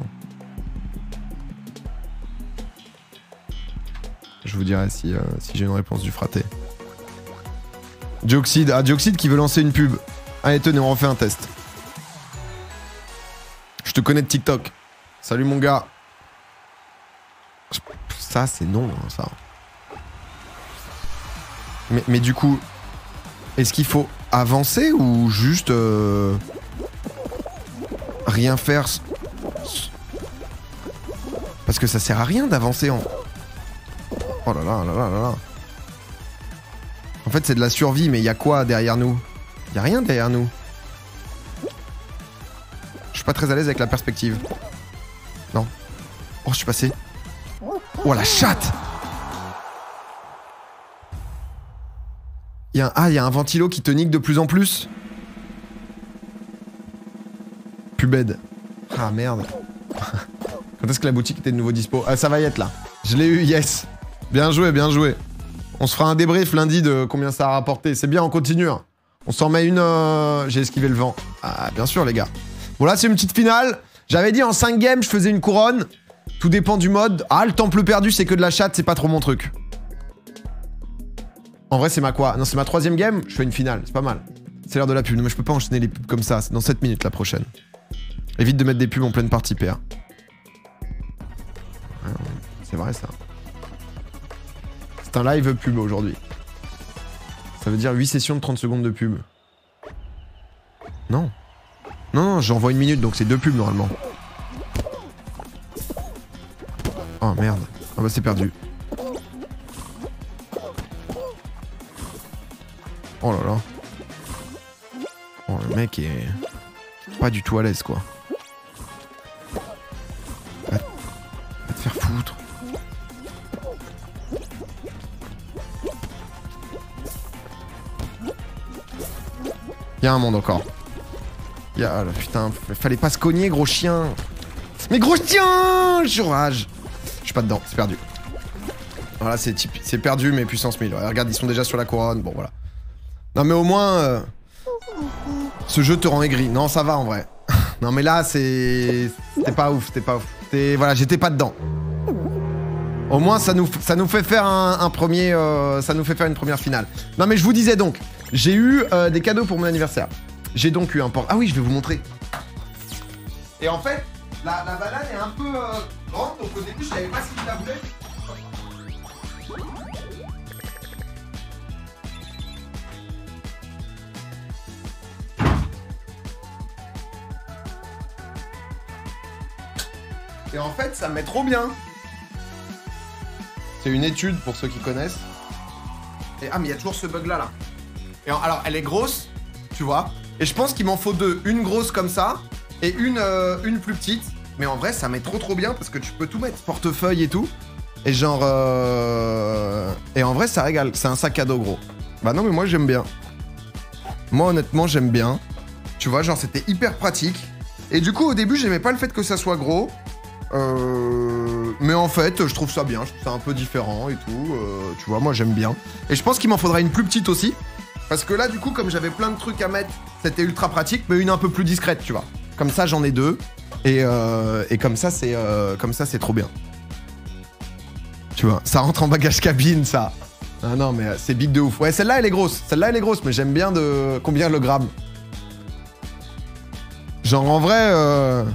Je vous dirai si j'ai une réponse du fraté. Dioxide. Ah, Dioxide qui veut lancer une pub. Allez, tenez, on refait un test. Je te connais de TikTok. Salut mon gars. Ça, c'est non, hein, ça. Mais du coup, est-ce qu'il faut avancer ou juste rien faire? Parce que ça sert à rien d'avancer en... Oh là là là là là là. En fait, c'est de la survie, mais il y a quoi derrière nous? Il y a rien derrière nous. Je suis pas très à l'aise avec la perspective. Non. Oh, je suis passé. Oh, la chatte! Il y a un ventilo qui te nique de plus en plus. Pubed. Ah, merde. Quand est-ce que la boutique était de nouveau dispo? Ah, ça va y être, là. Je l'ai eu, yes. Bien joué, bien joué. On se fera un débrief lundi de combien ça a rapporté. C'est bien, on continue. Hein. On s'en met une... J'ai esquivé le vent. Ah, bien sûr, les gars. Bon, là, c'est une petite finale. J'avais dit en 5 games, je faisais une couronne. Tout dépend du mode. Ah, le temple perdu, c'est que de la chatte, c'est pas trop mon truc. En vrai, c'est ma quoi? Non, c'est ma 3ème game. Je fais une finale, c'est pas mal. C'est l'heure de la pub. Non, mais je peux pas enchaîner les pubs comme ça. C'est dans 7 minutes, la prochaine. Évite de mettre des pubs en pleine partie, PA. C'est vrai, ça. C'est un live pub aujourd'hui. Ça veut dire 8 sessions de 30 secondes de pub. Non. Non, j'envoie 1 minute, donc c'est 2 pubs normalement. Oh merde. Ah bah c'est perdu. Oh là là. Oh le mec est pas du tout à l'aise quoi. Va te faire foutre. Y'a un monde encore. Y'a... Oh, putain, fallait pas se cogner, gros chien. Mais gros chien! Je rage. Je suis pas dedans, c'est perdu. Voilà, c'est perdu, mais puissance 1000. Ouais, regarde, ils sont déjà sur la couronne. Bon, voilà. Non, mais au moins... ce jeu te rend aigri. Non, ça va, en vrai. Non, mais là, c'est... C'était pas ouf, c'était pas ouf. Voilà, j'étais pas dedans. Au moins, ça nous fait faire un premier... ça nous fait faire une première finale. Non, mais je vous disais donc... J'ai eu des cadeaux pour mon anniversaire. J'ai donc eu un port... Ah oui, je vais vous montrer. Et en fait, la banane est un peu grande, donc au début, je savais pas si je la voulais. Et en fait, ça me met trop bien. C'est une étude pour ceux qui connaissent. Et ah, mais il y a toujours ce bug là. Et alors, elle est grosse, tu vois. Et je pense qu'il m'en faut 2. Une grosse comme ça et une plus petite. Mais en vrai, ça met trop bien parce que tu peux tout mettre. Portefeuille et tout. Et genre... Et en vrai, ça régale. C'est un sac à dos gros. Bah non, mais moi, j'aime bien. Moi, honnêtement, j'aime bien. Tu vois, genre, c'était hyper pratique. Et du coup, au début, j'aimais pas le fait que ça soit gros. Mais en fait, je trouve ça bien. Je trouve ça un peu différent et tout. Tu vois, moi, j'aime bien. Et je pense qu'il m'en faudra une plus petite aussi. Parce que là, du coup, comme j'avais plein de trucs à mettre, c'était ultra pratique, mais une un peu plus discrète, tu vois. Comme ça, j'en ai 2. Et comme ça, c'est trop bien. Tu vois, ça rentre en bagage cabine, ça. Ah non, mais c'est big de ouf. Ouais, celle-là, elle est grosse. Celle-là, elle est grosse, mais j'aime bien de... Combien le gramme? Genre, en vrai...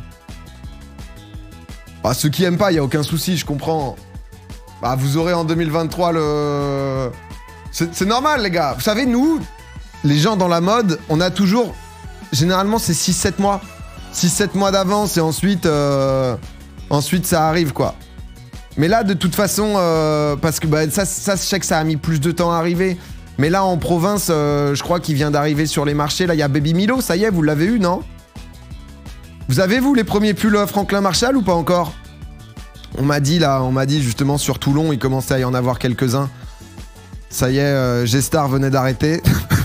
Bah, ceux qui aiment pas, y a aucun souci, je comprends. Bah, vous aurez en 2023 le... C'est normal, les gars. Vous savez, nous, les gens dans la mode, on a toujours... Généralement, c'est 6-7 mois. 6-7 mois d'avance et ensuite... Ensuite, ça arrive, quoi. Mais là, de toute façon... parce que bah, ça, je sais que ça a mis plus de temps à arriver. Mais là, en province, je crois qu'il vient d'arriver sur les marchés. Là, il y a Baby Milo, ça y est, vous l'avez eu, non? Vous avez, vous, les premiers pulls Franklin Marshall ou pas encore? On m'a dit, là, justement, sur Toulon, il commençait à y en avoir quelques-uns. Ça y est, G-Star venait d'arrêter.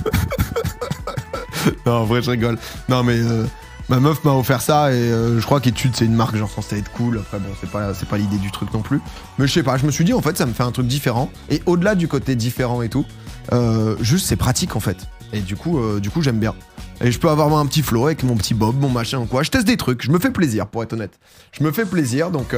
Non, en vrai, je rigole. Non, mais ma meuf m'a offert ça et je crois qu'Étude, c'est une marque genre censée être cool. Après, bon, c'est pas l'idée du truc non plus. Mais je sais pas, je me suis dit, en fait, ça me fait un truc différent. Et au-delà du côté différent et tout, juste, c'est pratique, en fait. Et du coup, j'aime bien. Et je peux avoir un petit flow avec mon petit bob, mon machin ou quoi. Je teste des trucs, je me fais plaisir, pour être honnête. Je me fais plaisir, donc...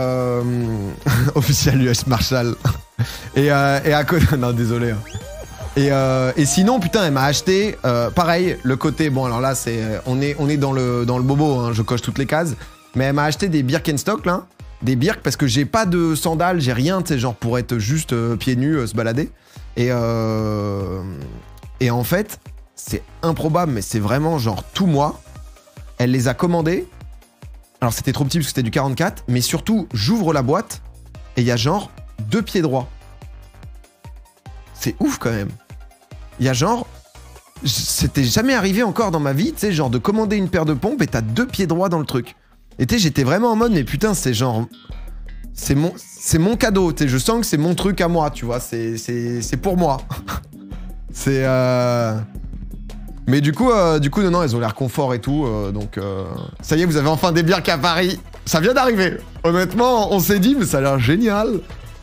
officiel US Marshall. Et à côté... Non, désolé. Hein. Et sinon, putain, elle m'a acheté, pareil, le côté, bon alors là, on est dans le bobo, hein, je coche toutes les cases, mais elle m'a acheté des Birkenstock, là, des Birk, parce que j'ai pas de sandales, j'ai rien, tu sais, genre pour être juste pieds nus, se balader. Et en fait, c'est improbable, mais c'est vraiment genre tout moi, elle les a commandées, alors c'était trop petit parce que c'était du 44, mais surtout, j'ouvre la boîte, et il y a genre 2 pieds droits. C'est ouf quand même. Il y a genre... C'était jamais arrivé encore dans ma vie, tu sais, genre de commander une paire de pompes et t'as 2 pieds droits dans le truc. Et tu sais, j'étais vraiment en mode, mais putain, c'est genre... C'est mon cadeau, tu sais, je sens que c'est mon truc à moi, tu vois, c'est pour moi. C'est... Mais du coup, non, elles ont l'air confort et tout, donc... Ça y est, vous avez enfin des Birk à Paris. Ça vient d'arriver. Honnêtement, on s'est dit, mais ça a l'air génial.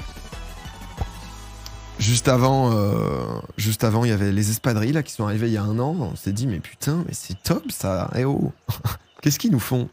Juste avant, il y avait les espadrilles là qui sont arrivées il y a 1 an. On s'est dit, mais putain, mais c'est top ça. Eh oh, qu'est-ce qu'ils nous font?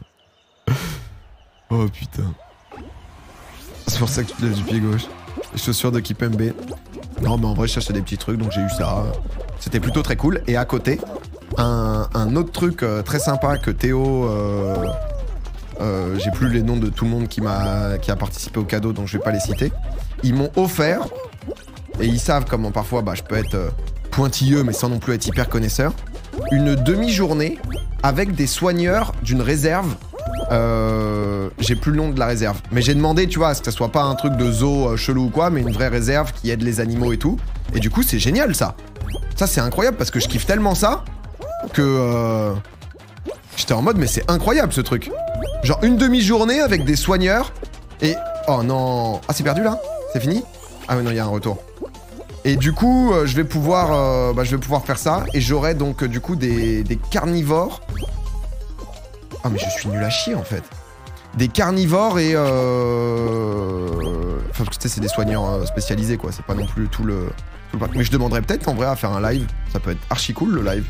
Oh putain. C'est pour ça que tu te lèves du pied gauche. Les chaussures de Kipembe. Non, mais en vrai, je cherchais des petits trucs, donc j'ai eu ça. C'était plutôt très cool. Et à côté, un autre truc très sympa que Théo... j'ai plus les noms de tout le monde qui a participé au cadeau, donc je vais pas les citer. Ils m'ont offert, et ils savent comment parfois je peux être pointilleux mais sans non plus être hyper connaisseur, une demi-journée avec des soigneurs d'une réserve. J'ai plus le nom de la réserve, mais j'ai demandé, tu vois, que ça soit pas un truc de zoo chelou ou quoi, mais une vraie réserve qui aide les animaux et tout. Et du coup, c'est génial ça. Ça, c'est incroyable parce que je kiffe tellement ça que j'étais en mode, mais c'est incroyable ce truc. Genre une demi-journée avec des soigneurs et... Oh non... Ah, c'est perdu là? C'est fini? Ah oui, non, il y a un retour. Et du coup, je vais pouvoir faire ça. Et j'aurai donc, du coup, des carnivores. Ah, mais je suis nul à chier, en fait. Des carnivores et... Enfin, parce que tu sais, c'est des soigneurs spécialisés, quoi. C'est pas non plus tout le parc. Mais je demanderais peut-être, en vrai, à faire un live. Ça peut être archi cool, le live.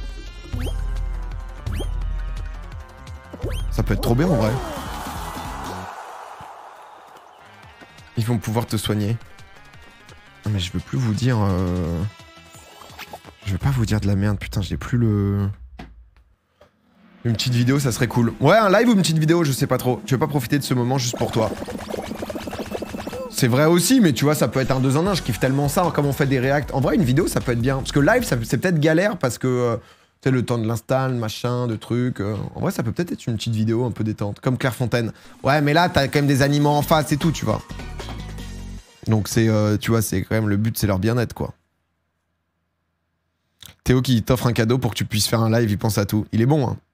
Ça peut être trop bien, en vrai. Ils vont pouvoir te soigner. Non mais je veux plus vous dire... Je veux pas vous dire de la merde, putain, j'ai plus le... Une petite vidéo, ça serait cool. Ouais, un live ou une petite vidéo, je sais pas trop. Tu veux pas profiter de ce moment juste pour toi? C'est vrai aussi, mais tu vois, ça peut être un 2 en 1. Je kiffe tellement ça, comme on fait des reacts. En vrai, une vidéo, ça peut être bien. Parce que live, c'est peut-être galère parce que... tu sais, le temps de l'install, machin, de trucs. En vrai, ça peut peut-être être une petite vidéo un peu détente. Comme Clairefontaine. Ouais, mais là, t'as quand même des animaux en face et tout, tu vois. Donc c'est, tu vois, c'est quand même le but, c'est leur bien-être, quoi. Théo qui t'offre un cadeau pour que tu puisses faire un live, il pense à tout. Il est bon, hein.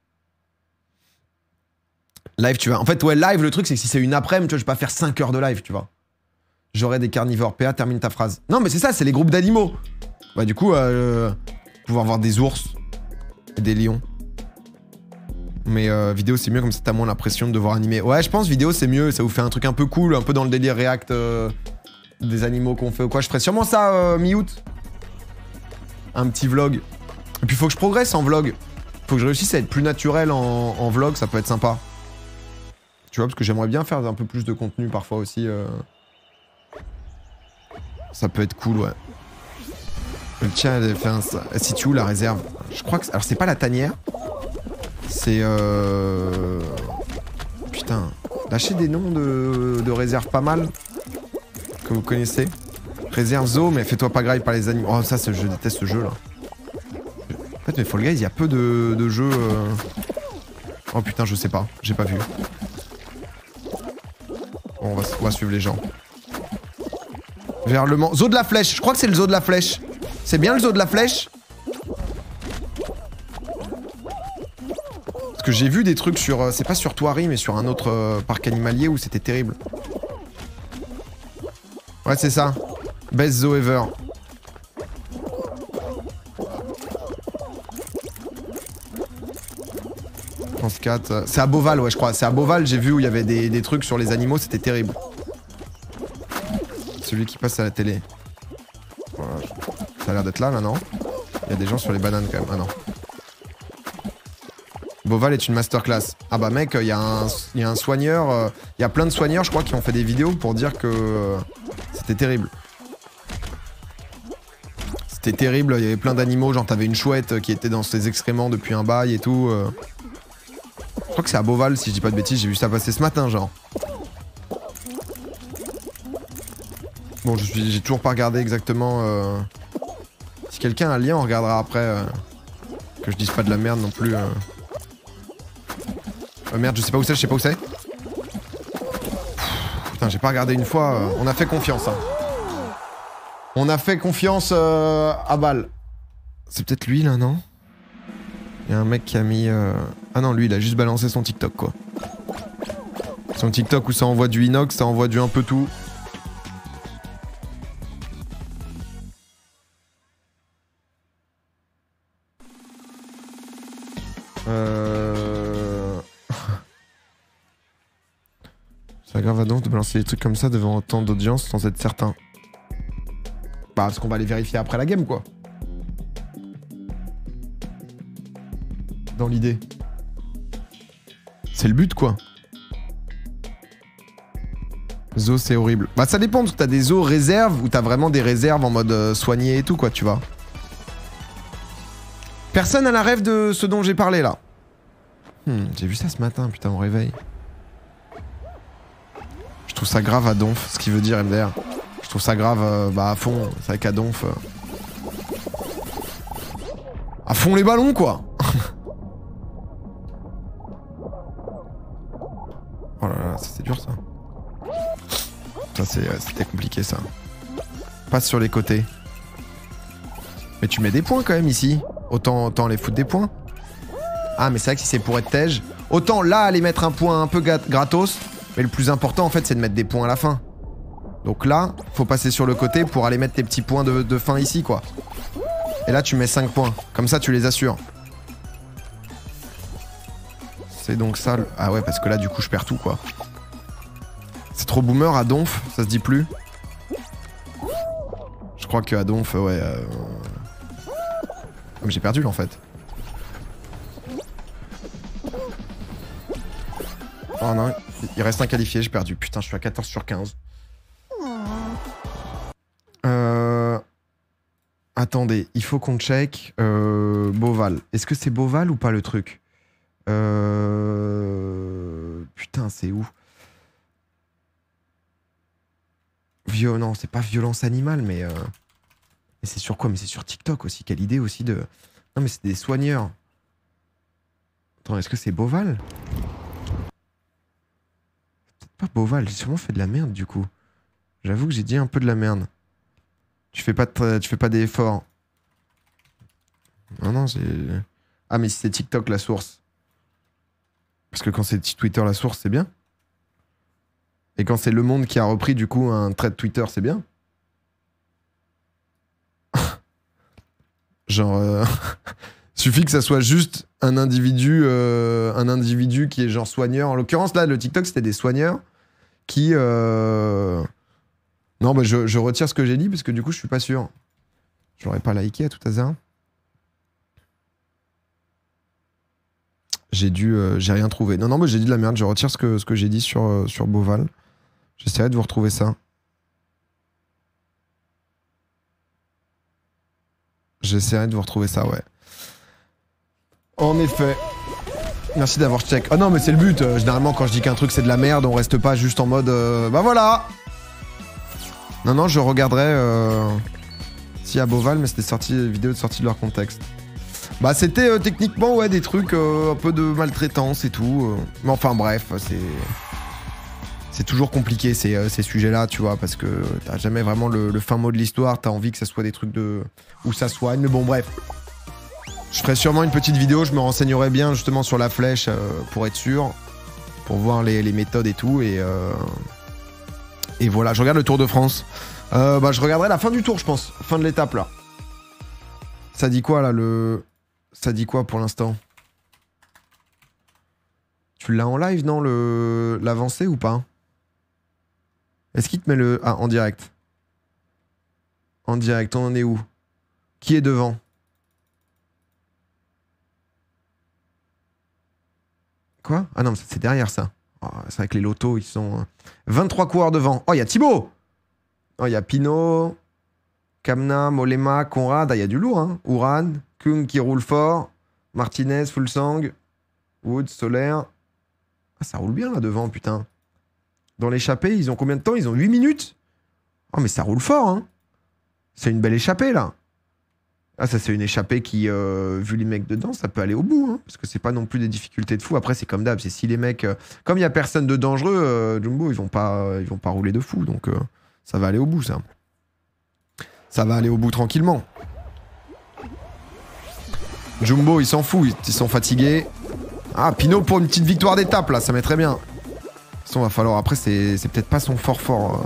Live, tu vois. En fait, ouais, live, le truc, c'est que si c'est une après-midi, tu vois, je vais pas faire 5 heures de live, tu vois. J'aurai des carnivores. PA, termine ta phrase. Non, mais c'est ça, c'est les groupes d'animaux. Bah, du coup, pouvoir voir des ours et des lions. Mais vidéo, c'est mieux, comme ça, t'as moins l'impression de devoir animer. Ouais, je pense vidéo, c'est mieux. Ça vous fait un truc un peu cool, un peu dans le délire react des animaux qu'on fait ou quoi. Je ferais sûrement ça mi-août. Un petit vlog. Et puis, faut que je progresse en vlog. Faut que je réussisse à être plus naturel en vlog, ça peut être sympa. Tu vois, parce que j'aimerais bien faire un peu plus de contenu parfois aussi. Ça peut être cool, ouais. Le tien, elle fait un... Elle situe où, la réserve? Je crois que... Alors, c'est pas la tanière. C'est... Putain. Lâchez des noms de réserves pas mal. Que vous connaissez. Réserve zoo, mais fais-toi pas grave par les animaux. Oh, ça, je déteste ce jeu, là. En fait, mais Fall Guys, il y a peu de jeux... Oh, putain, je sais pas. J'ai pas vu. Bon, on va suivre les gens. Vers le Mans. Zoo de la Flèche. Je crois que c'est le zoo de la Flèche. C'est bien le zoo de la Flèche? Parce que j'ai vu des trucs sur... c'est pas sur Thoiry, mais sur un autre parc animalier où c'était terrible. Ouais, c'est ça. Best zoo ever. France 4. C'est à Beauval, ouais, je crois. C'est à Beauval, j'ai vu où il y avait des trucs sur les animaux, c'était terrible. Celui qui passe à la télé. Voilà. Ça a l'air d'être là, non? Il y a des gens sur les bananes, quand même. Ah non. Beauval est une masterclass. Ah bah mec, il y a un soigneur... Il y a plein de soigneurs, je crois, qui ont fait des vidéos pour dire que... c'était terrible. C'était terrible, il y avait plein d'animaux, genre t'avais une chouette qui était dans ses excréments depuis un bail et tout. Je crois que c'est à Beauval, si je dis pas de bêtises, j'ai vu ça passer ce matin, genre. Bon, j'ai toujours pas regardé exactement... Si quelqu'un a un lien, on regardera après. Que je dise pas de la merde non plus. Merde, je sais pas où c'est, je sais pas où c'est. Putain, j'ai pas regardé une fois. On a fait confiance, hein. On a fait confiance à balle. C'est peut-être lui, là, non? Il y a un mec qui a mis... Ah non, lui, il a juste balancé son TikTok, quoi. Son TikTok où ça envoie du inox, ça envoie du un peu tout. Ça grave à donc de balancer des trucs comme ça devant autant d'audience sans être certain. Bah, parce qu'on va les vérifier après la game, quoi. Dans l'idée. C'est le but, quoi. Zo, c'est horrible. Bah, ça dépend, parce que t'as des zoos réserves ou t'as vraiment des réserves en mode soigné et tout, quoi, tu vois. Personne n'a la rêve de ce dont j'ai parlé, là. J'ai vu ça ce matin, putain, au réveil. Je trouve ça grave à donf, ce qui veut dire MDR. Je trouve ça grave, bah, à fond. C'est vrai qu'à donf... À fond les ballons, quoi. Oh là là, c'est dur, ça. Ça, c'était compliqué, ça. Passe sur les côtés. Mais tu mets des points, quand même, ici. Autant les foutre des points. Ah, mais c'est vrai que si c'est pour être tège... Autant là, aller mettre un point un peu gratos. Mais le plus important, en fait, c'est de mettre des points à la fin. Donc là, faut passer sur le côté pour aller mettre tes petits points de fin ici, quoi. Et là, tu mets 5 points. Comme ça, tu les assures. C'est donc ça... Ah ouais, parce que là, du coup, je perds tout, quoi. C'est trop boomer à donf, ça se dit plus. Je crois que à donf, ouais... Mais j'ai perdu, là, en fait. Oh non, il reste un qualifié, j'ai perdu. Putain, je suis à 14 sur 15. Attendez, il faut qu'on check. Beauval. Est-ce que c'est Beauval ou pas le truc? Putain, c'est où? Non, c'est pas violence animale, mais... Mais c'est sur quoi? Mais c'est sur TikTok aussi. Quelle idée aussi de... Non, mais c'est des soigneurs. Attends, est-ce que c'est Beauval? Pas Beauval, j'ai sûrement fait de la merde du coup. J'avoue que j'ai dit un peu de la merde. Tu fais pas d'efforts. Non, c'est... Ah, mais si c'est TikTok la source. Parce que quand c'est Twitter la source, c'est bien. Et quand c'est Le Monde qui a repris du coup un trait de Twitter, c'est bien. Genre... Suffit que ça soit juste un individu qui est genre soigneur. En l'occurrence, là, le TikTok, c'était des soigneurs qui... Non, bah je retire ce que j'ai dit parce que du coup, je suis pas sûr. Je l'aurais pas liké à tout hasard. J'ai rien trouvé. Non, bah j'ai dit de la merde. Je retire ce que j'ai dit sur Beauval. J'essaierai de vous retrouver ça. J'essaierai de vous retrouver ça, ouais. En effet. Merci d'avoir check. Ah non, mais c'est le but. Généralement, quand je dis qu'un truc c'est de la merde, on reste pas juste en mode bah voilà. Non, je regarderai si à Beauval, mais c'était vidéo de sortie de leur contexte. Bah, c'était techniquement, ouais, des trucs un peu de maltraitance et tout. Mais enfin, bref, c'est toujours compliqué ces sujets-là, tu vois, parce que t'as jamais vraiment le fin mot de l'histoire. T'as envie que ça soit des trucs où ça soigne. Mais bon, bref. Je ferai sûrement une petite vidéo, je me renseignerai bien justement sur la flèche pour être sûr, pour voir les méthodes et tout, et voilà, je regarde le Tour de France. Bah, je regarderai la fin du tour, je pense, fin de l'étape là. Ça dit quoi là, ça dit quoi pour l'instant? Tu l'as en live, non, l'avancée ou pas? Est-ce qu'il te met le... Ah, en direct. En direct, on en est où? Qui est devant? Quoi? Ah non, c'est derrière ça. Oh, c'est vrai que les lotos, ils sont... 23 coureurs devant. Oh, il y a Thibaut! Oh, il y a Pinot. Kamna, Molema, Conrad. Ah, il y a du lourd, hein. Uran, Kung qui roule fort. Martinez, Fulsang. Wood, Solaire. Ah, ça roule bien là devant, putain. Dans l'échappée, ils ont combien de temps? Ils ont 8 minutes. Oh, mais ça roule fort, hein. C'est une belle échappée, là. Ah, ça, c'est une échappée qui, vu les mecs dedans, ça peut aller au bout, hein. Parce que c'est pas non plus des difficultés de fou. Après, c'est comme d'hab. C'est si les mecs... comme il y a personne de dangereux, Jumbo, ils vont pas rouler de fou. Donc, ça va aller au bout, ça. Ça va aller au bout tranquillement. Jumbo, il s'en fout. Ils sont fatigués. Ah, Pinot pour une petite victoire d'étape, là. Ça mettrait bien. De toute façon, va falloir... Après, c'est peut-être pas son fort.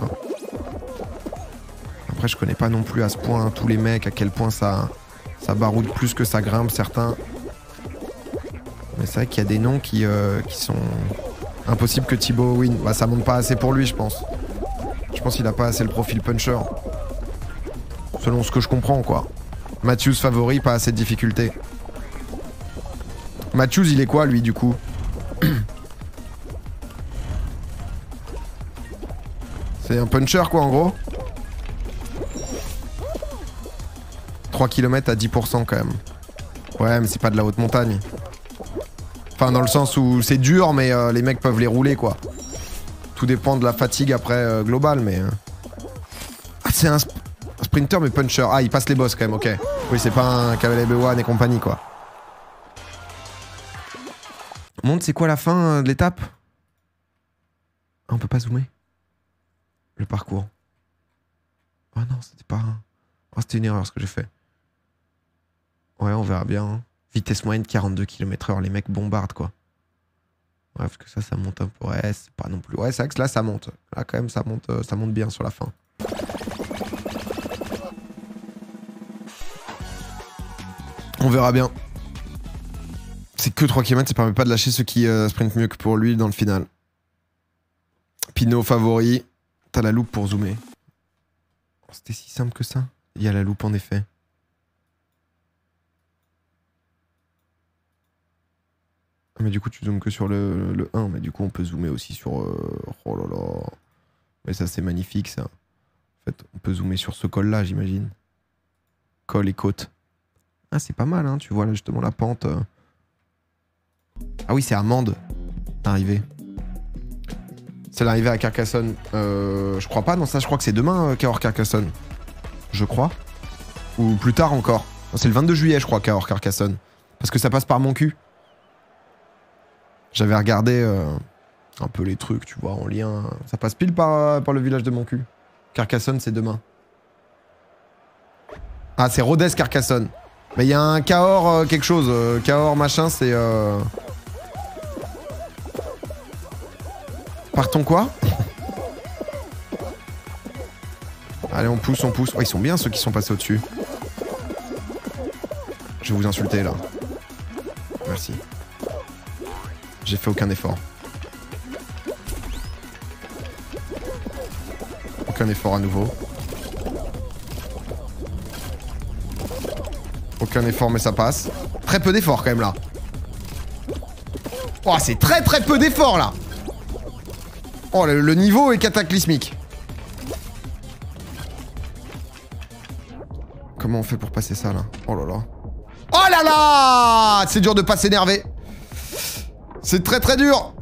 Après, je connais pas non plus à ce point tous les mecs, à quel point ça baroude plus que ça grimpe, certains. Mais c'est vrai qu'il y a des noms qui sont impossibles que Thibaut win. Bah, ça monte pas assez pour lui, je pense. Je pense qu'il a pas assez le profil puncher. Selon ce que je comprends, quoi. Matthews favori, pas assez de difficulté. Matthews, il est quoi, lui, du coup? C'est un puncher, quoi, en gros. 3 km à 10% quand même. Ouais, mais c'est pas de la haute montagne. Enfin, dans le sens où c'est dur, mais les mecs peuvent les rouler, quoi. Tout dépend de la fatigue après globale, mais... Ah, c'est un sprinter, mais puncher. Ah, il passe les boss quand même, ok. Oui, c'est pas un Cavalier B1 et compagnie, quoi. Monte, c'est quoi la fin de l'étape? Ah, on peut pas zoomer. Le parcours. Oh non, c'était pas... Oh, c'était une erreur ce que j'ai fait. Ouais, on verra bien. Hein. Vitesse moyenne 42 km/h, les mecs bombardent, quoi. Ouais, parce que ça monte un peu. Ouais, c'est pas non plus... Ouais, c'est vrai que là, ça monte. Là, quand même, ça monte bien sur la fin. On verra bien. C'est que 3 km, ça permet pas de lâcher ceux qui sprintent mieux que pour lui dans le final. Pinot favori. T'as la loupe pour zoomer. Oh, c'était si simple que ça. Il y a la loupe en effet. Ah, mais du coup tu zoomes que sur le 1, mais du coup on peut zoomer aussi sur... Oh là là. Mais ça c'est magnifique ça. En fait on peut zoomer sur ce col là j'imagine. Col et côte. Ah c'est pas mal hein, tu vois là justement la pente. Ah oui c'est Amande. Arrivé. C'est l'arrivée à Carcassonne. Je crois pas, non ça je crois que c'est demain Cahors Carcassonne. Je crois. Ou plus tard encore. C'est le 22 juillet, je crois, Cahors Carcassonne. Parce que ça passe par mon cul. J'avais regardé un peu les trucs, tu vois, en lien. Ça passe pile par le village de mon cul. Carcassonne, c'est demain. Ah, c'est Rodez Carcassonne. Mais il y a un Cahors quelque chose. Cahors machin, c'est... Partons quoi? Allez, on pousse, on pousse. Oh, ils sont bien ceux qui sont passés au-dessus. Je vais vous insulter, là. Merci. J'ai fait aucun effort. Aucun effort à nouveau. Aucun effort, mais ça passe. Très peu d'efforts, quand même, là. Oh, c'est très peu d'efforts, là. Oh, le niveau est cataclysmique. Comment on fait pour passer ça, là? Oh là là. Oh là là! C'est dur de pas s'énerver. C'est très dur.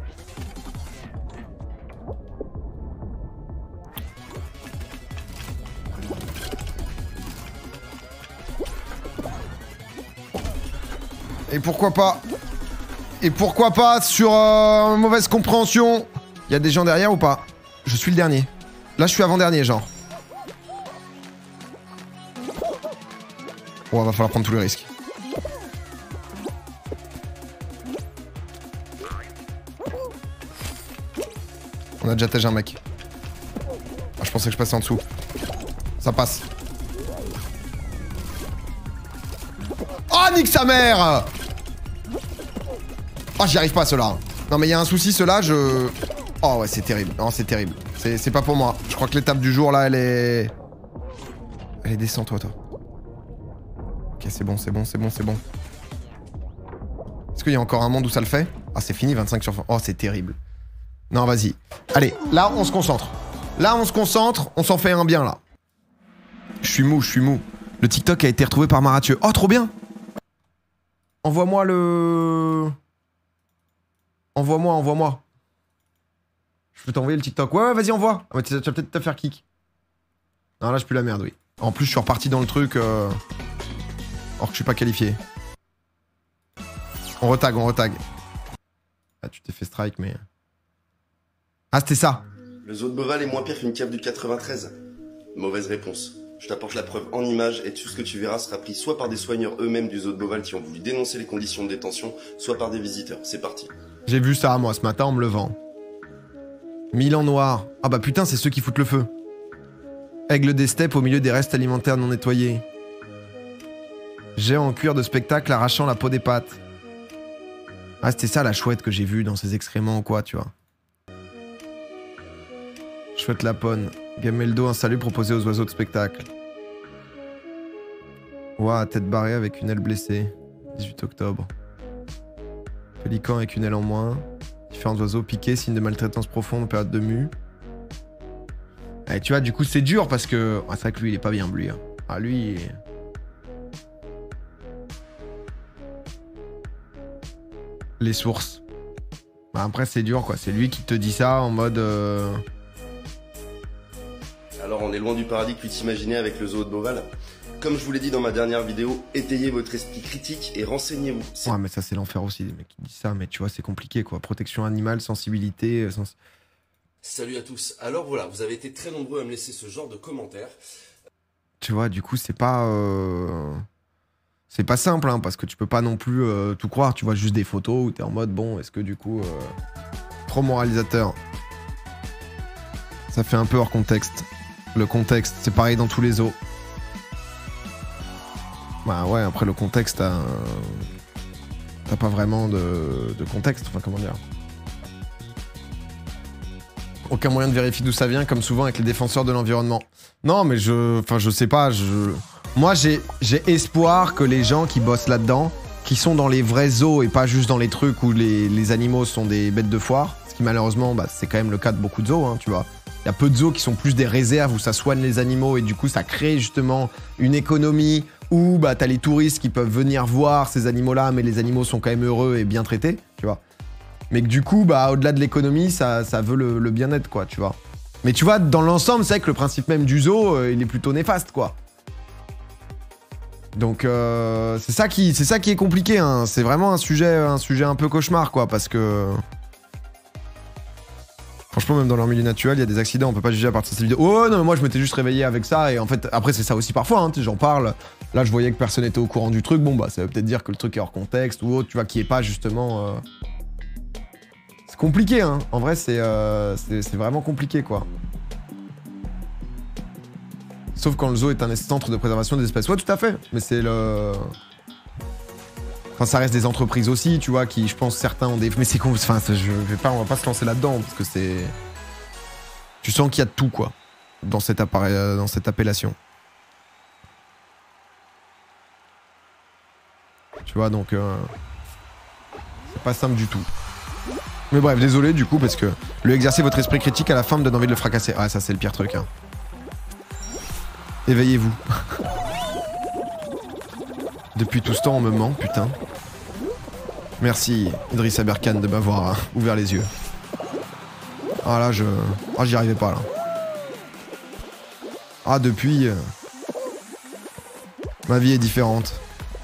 Et pourquoi pas? Et pourquoi pas sur mauvaise compréhension? Il y a des gens derrière ou pas? Je suis le dernier. Là, je suis avant-dernier, genre. Oh, va falloir prendre tous les risques. On a déjà tâché un mec. Ah, je pensais que je passais en dessous. Ça passe. Oh, nique sa mère! Oh, j'y arrive pas, ceux-là. Non, mais il y a un souci, ceux-là, je... Oh, ouais, c'est terrible. Non, c'est terrible. C'est pas pour moi. Je crois que l'étape du jour, là, elle est... Allez, descends, toi. Ok, c'est bon. Est-ce qu'il y a encore un monde où ça le fait? Ah, c'est fini, 25 sur... Oh, c'est terrible. Non, vas-y. Allez, là, on se concentre. On s'en fait un bien, là. Je suis mou, je suis mou. Le TikTok a été retrouvé par Marathieu. Oh, trop bien! Envoie-moi le... Envoie-moi. Je peux t'envoyer le TikTok. Ouais, vas-y, envoie. Ah, tu vas peut-être te faire kick. Non, là, je pue la merde, oui. En plus, je suis reparti dans le truc... Or que je suis pas qualifié. On retag. Ah, tu t'es fait strike, mais... Ah, c'était ça. Le zoo de Beauval est moins pire qu'une cave du 93. Mauvaise réponse. Je t'apporte la preuve en image et tout ce que tu verras sera pris soit par des soigneurs eux-mêmes du zoo de Beauval qui ont voulu dénoncer les conditions de détention, soit par des visiteurs. C'est parti. J'ai vu ça, moi, ce matin, en me levant. Milan noir. Ah bah putain, c'est ceux qui foutent le feu. Aigle des steppes au milieu des restes alimentaires non nettoyés. Géant en cuir de spectacle arrachant la peau des pattes. Ah, c'était ça la chouette que j'ai vue dans ces excréments ou quoi, tu vois. Chouette lapone. Gameldo, un salut proposé aux oiseaux de spectacle. Ouah, tête barrée avec une aile blessée. 18 octobre. Pélican avec une aile en moins. Différents oiseaux piqués, signe de maltraitance profonde en période de mue. Et tu vois, du coup, c'est dur parce que... Ah, c'est vrai que lui, il est pas bien, lui. Hein. Ah, lui... Les sources. Bah, après, c'est dur, quoi. C'est lui qui te dit ça en mode... Alors on est loin du paradis que tu t'imaginais avec le zoo de Beauval. Comme je vous l'ai dit dans ma dernière vidéo, étayez votre esprit critique et renseignez-vous. Ouais, mais ça, c'est l'enfer aussi, des mecs qui disent ça. Mais tu vois, c'est compliqué, quoi. Protection animale, sensibilité... Salut à tous. Alors voilà, vous avez été très nombreux à me laisser ce genre de commentaires. Tu vois, du coup, c'est pas... C'est pas simple, hein, parce que tu peux pas non plus tout croire. Tu vois juste des photos où t'es en mode, bon, est-ce que du coup... Trop moralisateur. Ça fait un peu hors contexte. Le contexte, c'est pareil dans tous les zoos. Bah ouais, après le contexte, t'as pas vraiment de contexte, enfin comment dire. Aucun moyen de vérifier d'où ça vient, comme souvent avec les défenseurs de l'environnement. Non, mais je sais pas, moi j'ai espoir que les gens qui bossent là-dedans, qui sont dans les vrais zoos et pas juste dans les trucs où les animaux sont des bêtes de foire, ce qui malheureusement, bah, c'est quand même le cas de beaucoup de zoos, hein, tu vois. Il y a peu de zoos qui sont plus des réserves où ça soigne les animaux et du coup ça crée justement une économie où bah, t'as les touristes qui peuvent venir voir ces animaux-là, mais les animaux sont quand même heureux et bien traités, tu vois. Mais que du coup, bah, au-delà de l'économie, ça veut le bien-être, quoi, tu vois. Mais tu vois, dans l'ensemble, c'est vrai que le principe même du zoo, il est plutôt néfaste, quoi. Donc c'est ça qui est compliqué, hein. C'est vraiment un sujet un peu cauchemar, quoi, parce que... Franchement, même dans leur milieu naturel, il y a des accidents, on peut pas juger à partir de cette vidéo. Oh non, mais moi je m'étais juste réveillé avec ça, et en fait, après c'est ça aussi parfois, hein, j'en parle. Là, je voyais que personne n'était au courant du truc, bon bah ça veut peut-être dire que le truc est hors contexte, ou autre, tu vois, qui est pas justement... C'est compliqué, hein. En vrai, c'est vraiment compliqué, quoi. Sauf quand le zoo est un centre de préservation des espèces. Ouais, tout à fait, mais c'est le... Enfin, ça reste des entreprises aussi, tu vois, qui, je pense, certains ont des... Mais c'est con, enfin, on va pas se lancer là-dedans, parce que c'est... Tu sens qu'il y a de tout, quoi, dans cette appellation. Tu vois, donc... C'est pas simple du tout. Mais bref, désolé, du coup, parce que le exercer votre esprit critique, à la fin, me donne envie de le fracasser. Ah, ça, c'est le pire truc, hein. Éveillez-vous. Depuis tout ce temps, on me ment, putain. Merci, Idriss Aberkan, de m'avoir ouvert les yeux. Ah là, ah, j'y arrivais pas, là. Ah, depuis... Ma vie est différente.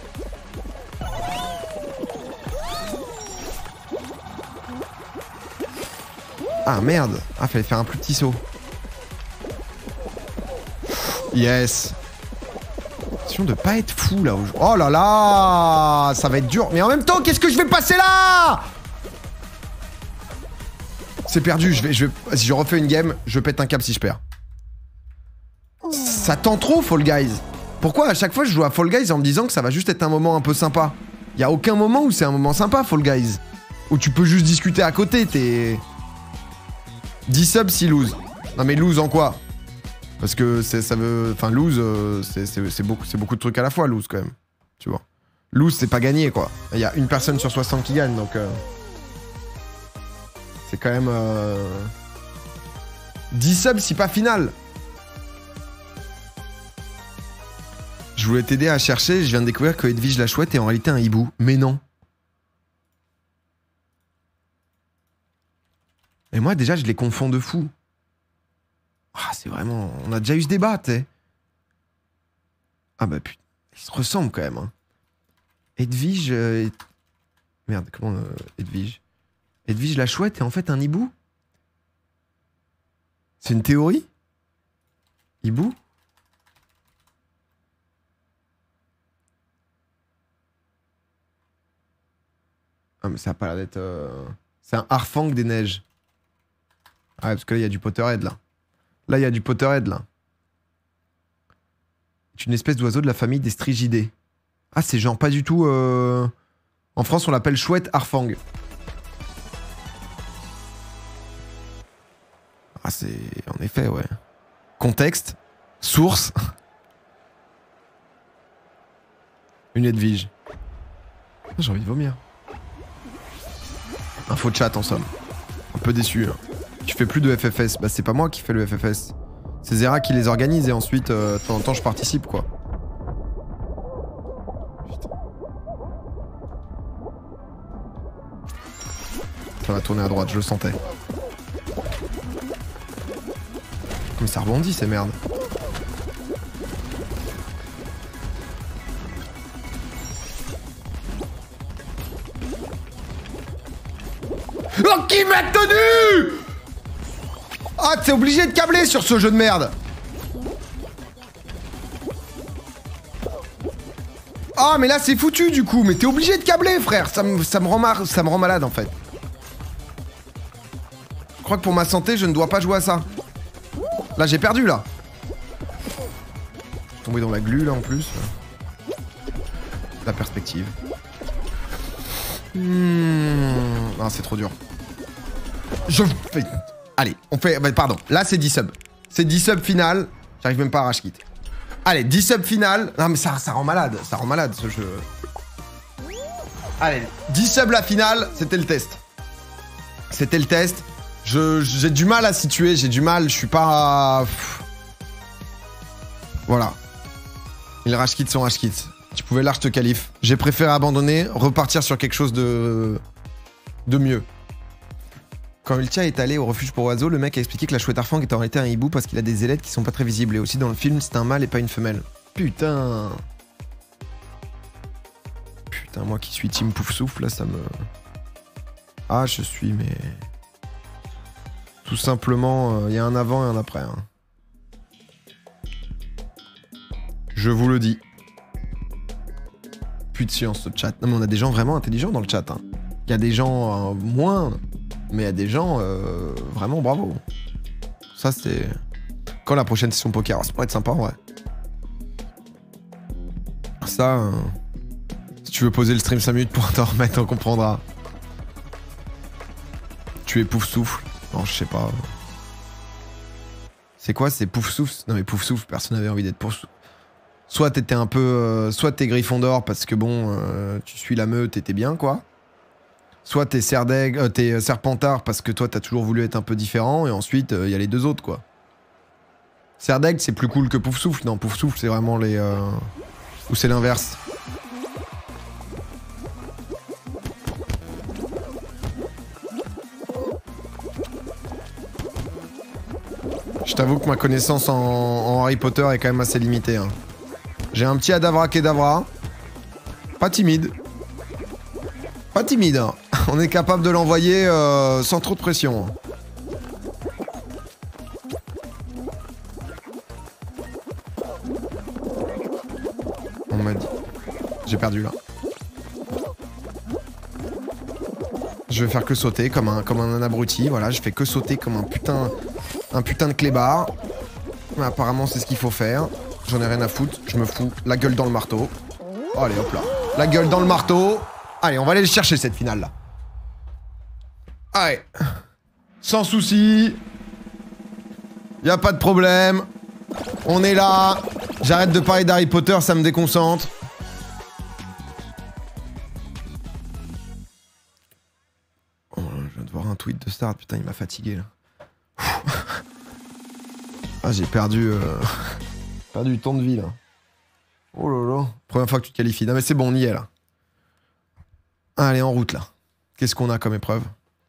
Ah, merde. Ah, fallait faire un plus petit saut. Yes. De pas être fou là aujourd'hui. Oh là là, ça va être dur. Mais en même temps, qu'est-ce que je vais passer là? C'est perdu. Si je refais une game, je pète un câble si je perds. Ça tend trop Fall Guys. Pourquoi à chaque fois je joue à Fall Guys en me disant que ça va juste être un moment un peu sympa? Y a aucun moment où c'est un moment sympa Fall Guys. Où tu peux juste discuter à côté. T'es 10 subs si lose. Non mais lose en quoi? Parce que ça veut... Enfin, lose, c'est beaucoup de trucs à la fois, lose, quand même. Tu vois. Lose, c'est pas gagné, quoi. Il y a une personne sur 60 qui gagne, donc... C'est quand même... 10 subs, si pas final. Je voulais t'aider à chercher, je viens de découvrir que Edwige la chouette est en réalité un hibou. Mais non. Et moi, déjà, je les confonds de fou. Ah, c'est vraiment... On a déjà eu ce débat, t'sais. Ah bah putain, ils se ressemblent quand même. Hein. Edwige... Merde, comment... Edwige... Edwige la chouette est en fait un hibou? C'est une théorie? Hibou? Ah mais ça a pas l'air d'être... C'est un harfang des neiges. Ah parce que là il y a du Potterhead là. Là il y a du Potterhead là. C'est une espèce d'oiseau de la famille des strigidés. Ah c'est genre pas du tout... En France on l'appelle chouette harfang. Ah c'est... En effet ouais. Contexte. Source. Une Edwige. J'ai envie de vomir. Info de chat en somme. Un peu déçu. Hein. Tu fais plus de FFS. Bah c'est pas moi qui fais le FFS. C'est Zera qui les organise et ensuite de temps en temps je participe quoi. Putain. Ça va tourner à droite, je le sentais. Mais ça rebondit ces merdes. Oh, qui m'a tenu? Ah, t'es obligé de câbler sur ce jeu de merde. Ah, mais là, c'est foutu, du coup. Mais t'es obligé de câbler, frère. Ça me rend malade, en fait. Je crois que pour ma santé, je ne dois pas jouer à ça. Là, j'ai perdu, là. Tombé dans la glu, là, en plus. La perspective. Ah, c'est trop dur. Je fais... Allez, on fait... Bah, pardon, là c'est 10 subs. C'est 10 subs final. J'arrive même pas à rage quit. Allez, 10 subs final. Non mais ça rend malade. Ça rend malade ce jeu. Allez, 10 subs la finale. C'était le test. C'était le test. J'ai du mal à situer. J'ai du mal. Je suis pas... Voilà. Les rage quits sont rage quits. Tu pouvais large te qualif. J'ai préféré abandonner, repartir sur quelque chose de mieux. Quand Ultia est allé au refuge pour oiseaux, le mec a expliqué que la chouette harfang est en réalité un hibou parce qu'il a des ailettes qui sont pas très visibles. Et aussi dans le film, c'est un mâle et pas une femelle. Putain. Putain, moi qui suis team pouf souffle, là ça me... Ah, je suis, mais... Tout simplement, il y a un avant et un après. Hein. Je vous le dis. Plus de science ce chat. Non mais on a des gens vraiment intelligents dans le chat. Hein. Il y a des gens moins, mais il y a des gens vraiment bravo. Ça c'est... Quand la prochaine session poker, ça pourrait être sympa en vrai. Ça, si tu veux poser le stream 5 minutes pour t'en remettre, on comprendra. Tu es pouf souffle. Non, je sais pas. C'est quoi, c'est pouf souffle? Non mais pouf souffle, personne n'avait envie d'être pouf souffle. Soit t'étais un peu... soit t'es Gryffondor parce que bon, tu suis la meute et t'es bien, quoi. Soit t'es t'es Serpentard parce que toi t'as toujours voulu être un peu différent. Et ensuite, il y a les deux autres, quoi. Serdaigle, c'est plus cool que Poufsouffle. Non, Poufsouffle, c'est vraiment les... Ou c'est l'inverse. Je t'avoue que ma connaissance en Harry Potter est quand même assez limitée, hein. J'ai un petit Adavra Kedavra. Pas timide. Pas timide. Hein. On est capable de l'envoyer sans trop de pression. On m'a dit. J'ai perdu là. Je vais faire que sauter comme un abruti. Voilà, je fais que sauter comme un putain de clébard. Mais apparemment c'est ce qu'il faut faire. J'en ai rien à foutre, je me fous la gueule dans le marteau. Oh, allez, hop là. La gueule dans le marteau. Allez, on va aller le chercher, cette finale-là. Allez. Sans souci. Y a pas de problème. On est là. J'arrête de parler d'Harry Potter, ça me déconcentre. Oh, je viens de voir un tweet de Start. Putain, il m'a fatigué, là. Ah, j'ai perdu... perdu du temps de vie, là. Oh là là. Première fois que tu te qualifies. Non mais c'est bon, on y est là. Allez, en route là. Qu'est-ce qu'on a comme épreuve?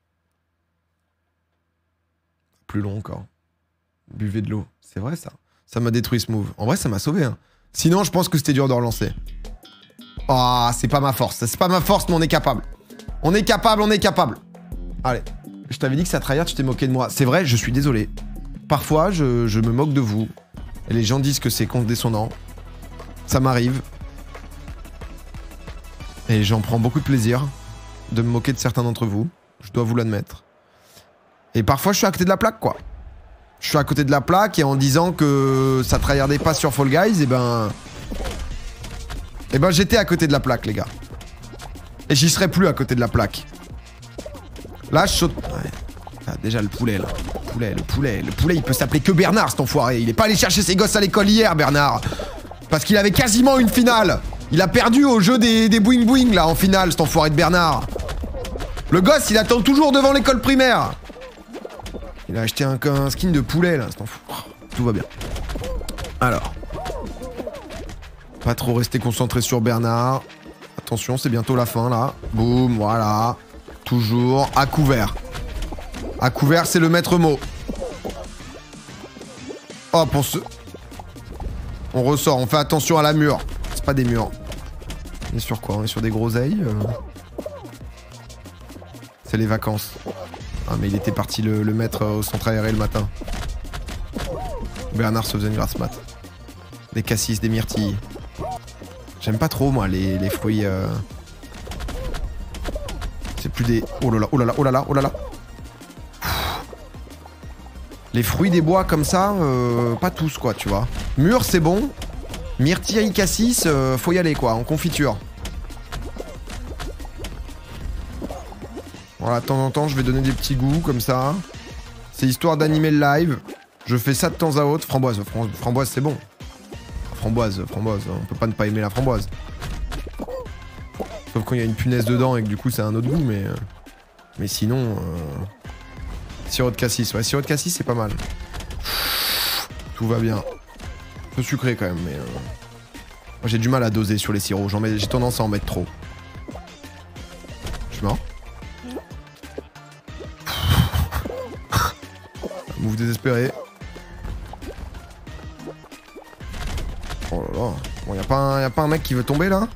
Plus long encore. Buvez de l'eau. C'est vrai ça. Ça m'a détruit ce move. En vrai, ça m'a sauvé. Hein. Sinon, je pense que c'était dur de relancer. Ah, c'est pas ma force. C'est pas ma force, mais on est capable. On est capable, on est capable. Allez. Je t'avais dit que ça tryhard, tu t'es moqué de moi. C'est vrai, je suis désolé. Parfois, je me moque de vous. Et les gens disent que c'est condescendant. Ça m'arrive. Et j'en prends beaucoup de plaisir de me moquer de certains d'entre vous. Je dois vous l'admettre. Et parfois, je suis à côté de la plaque, quoi. Je suis à côté de la plaque et en disant que ça tryhardait pas sur Fall Guys, et ben j'étais à côté de la plaque, les gars. Et j'y serai plus à côté de la plaque. Là, je saute... Ouais. Ah, déjà, le poulet, là. Le poulet, il peut s'appeler que Bernard, cet enfoiré. Il est pas allé chercher ses gosses à l'école hier, Bernard. Parce qu'il avait quasiment une finale. Il a perdu au jeu des boing boing, là, en finale, cet enfoiré de Bernard. Le gosse, il attend toujours devant l'école primaire. Il a acheté un skin de poulet, là, cet enfoiré. Tout va bien. Alors. Pas trop rester concentré sur Bernard. Attention, c'est bientôt la fin, là. Boum, voilà. Toujours à couvert. À couvert, c'est le maître mot. Hop, on ressort, on fait attention à la mur. C'est pas des murs. On est sur quoi? On est sur des groseilles C'est les vacances. Ah, mais il était parti le mettre au centre aéré le matin. Bernard se faisait une grasse mat. Des cassis, des myrtilles. J'aime pas trop, moi, les fruits... C'est plus des... Oh là là, oh là là, oh là là, oh là là. Les fruits des bois comme ça, pas tous, quoi, tu vois. Mûr, c'est bon. Myrtille, cassis, faut y aller, quoi, en confiture. Voilà, de temps en temps, je vais donner des petits goûts, comme ça. C'est histoire d'animer le live. Je fais ça de temps à autre. Framboise, framboise, c'est bon. Framboise, on peut pas ne pas aimer la framboise. Sauf quand il y a une punaise dedans et que du coup, c'est un autre goût, mais sinon... Sirop de cassis, ouais, sirop de cassis, c'est pas mal. Tout va bien. Un peu sucré quand même, mais... Moi, j'ai du mal à doser sur les sirops. J'ai tendance à en mettre trop. Je suis mort. Move désespéré. Oh là là. Bon, y'a pas un mec qui veut tomber, là?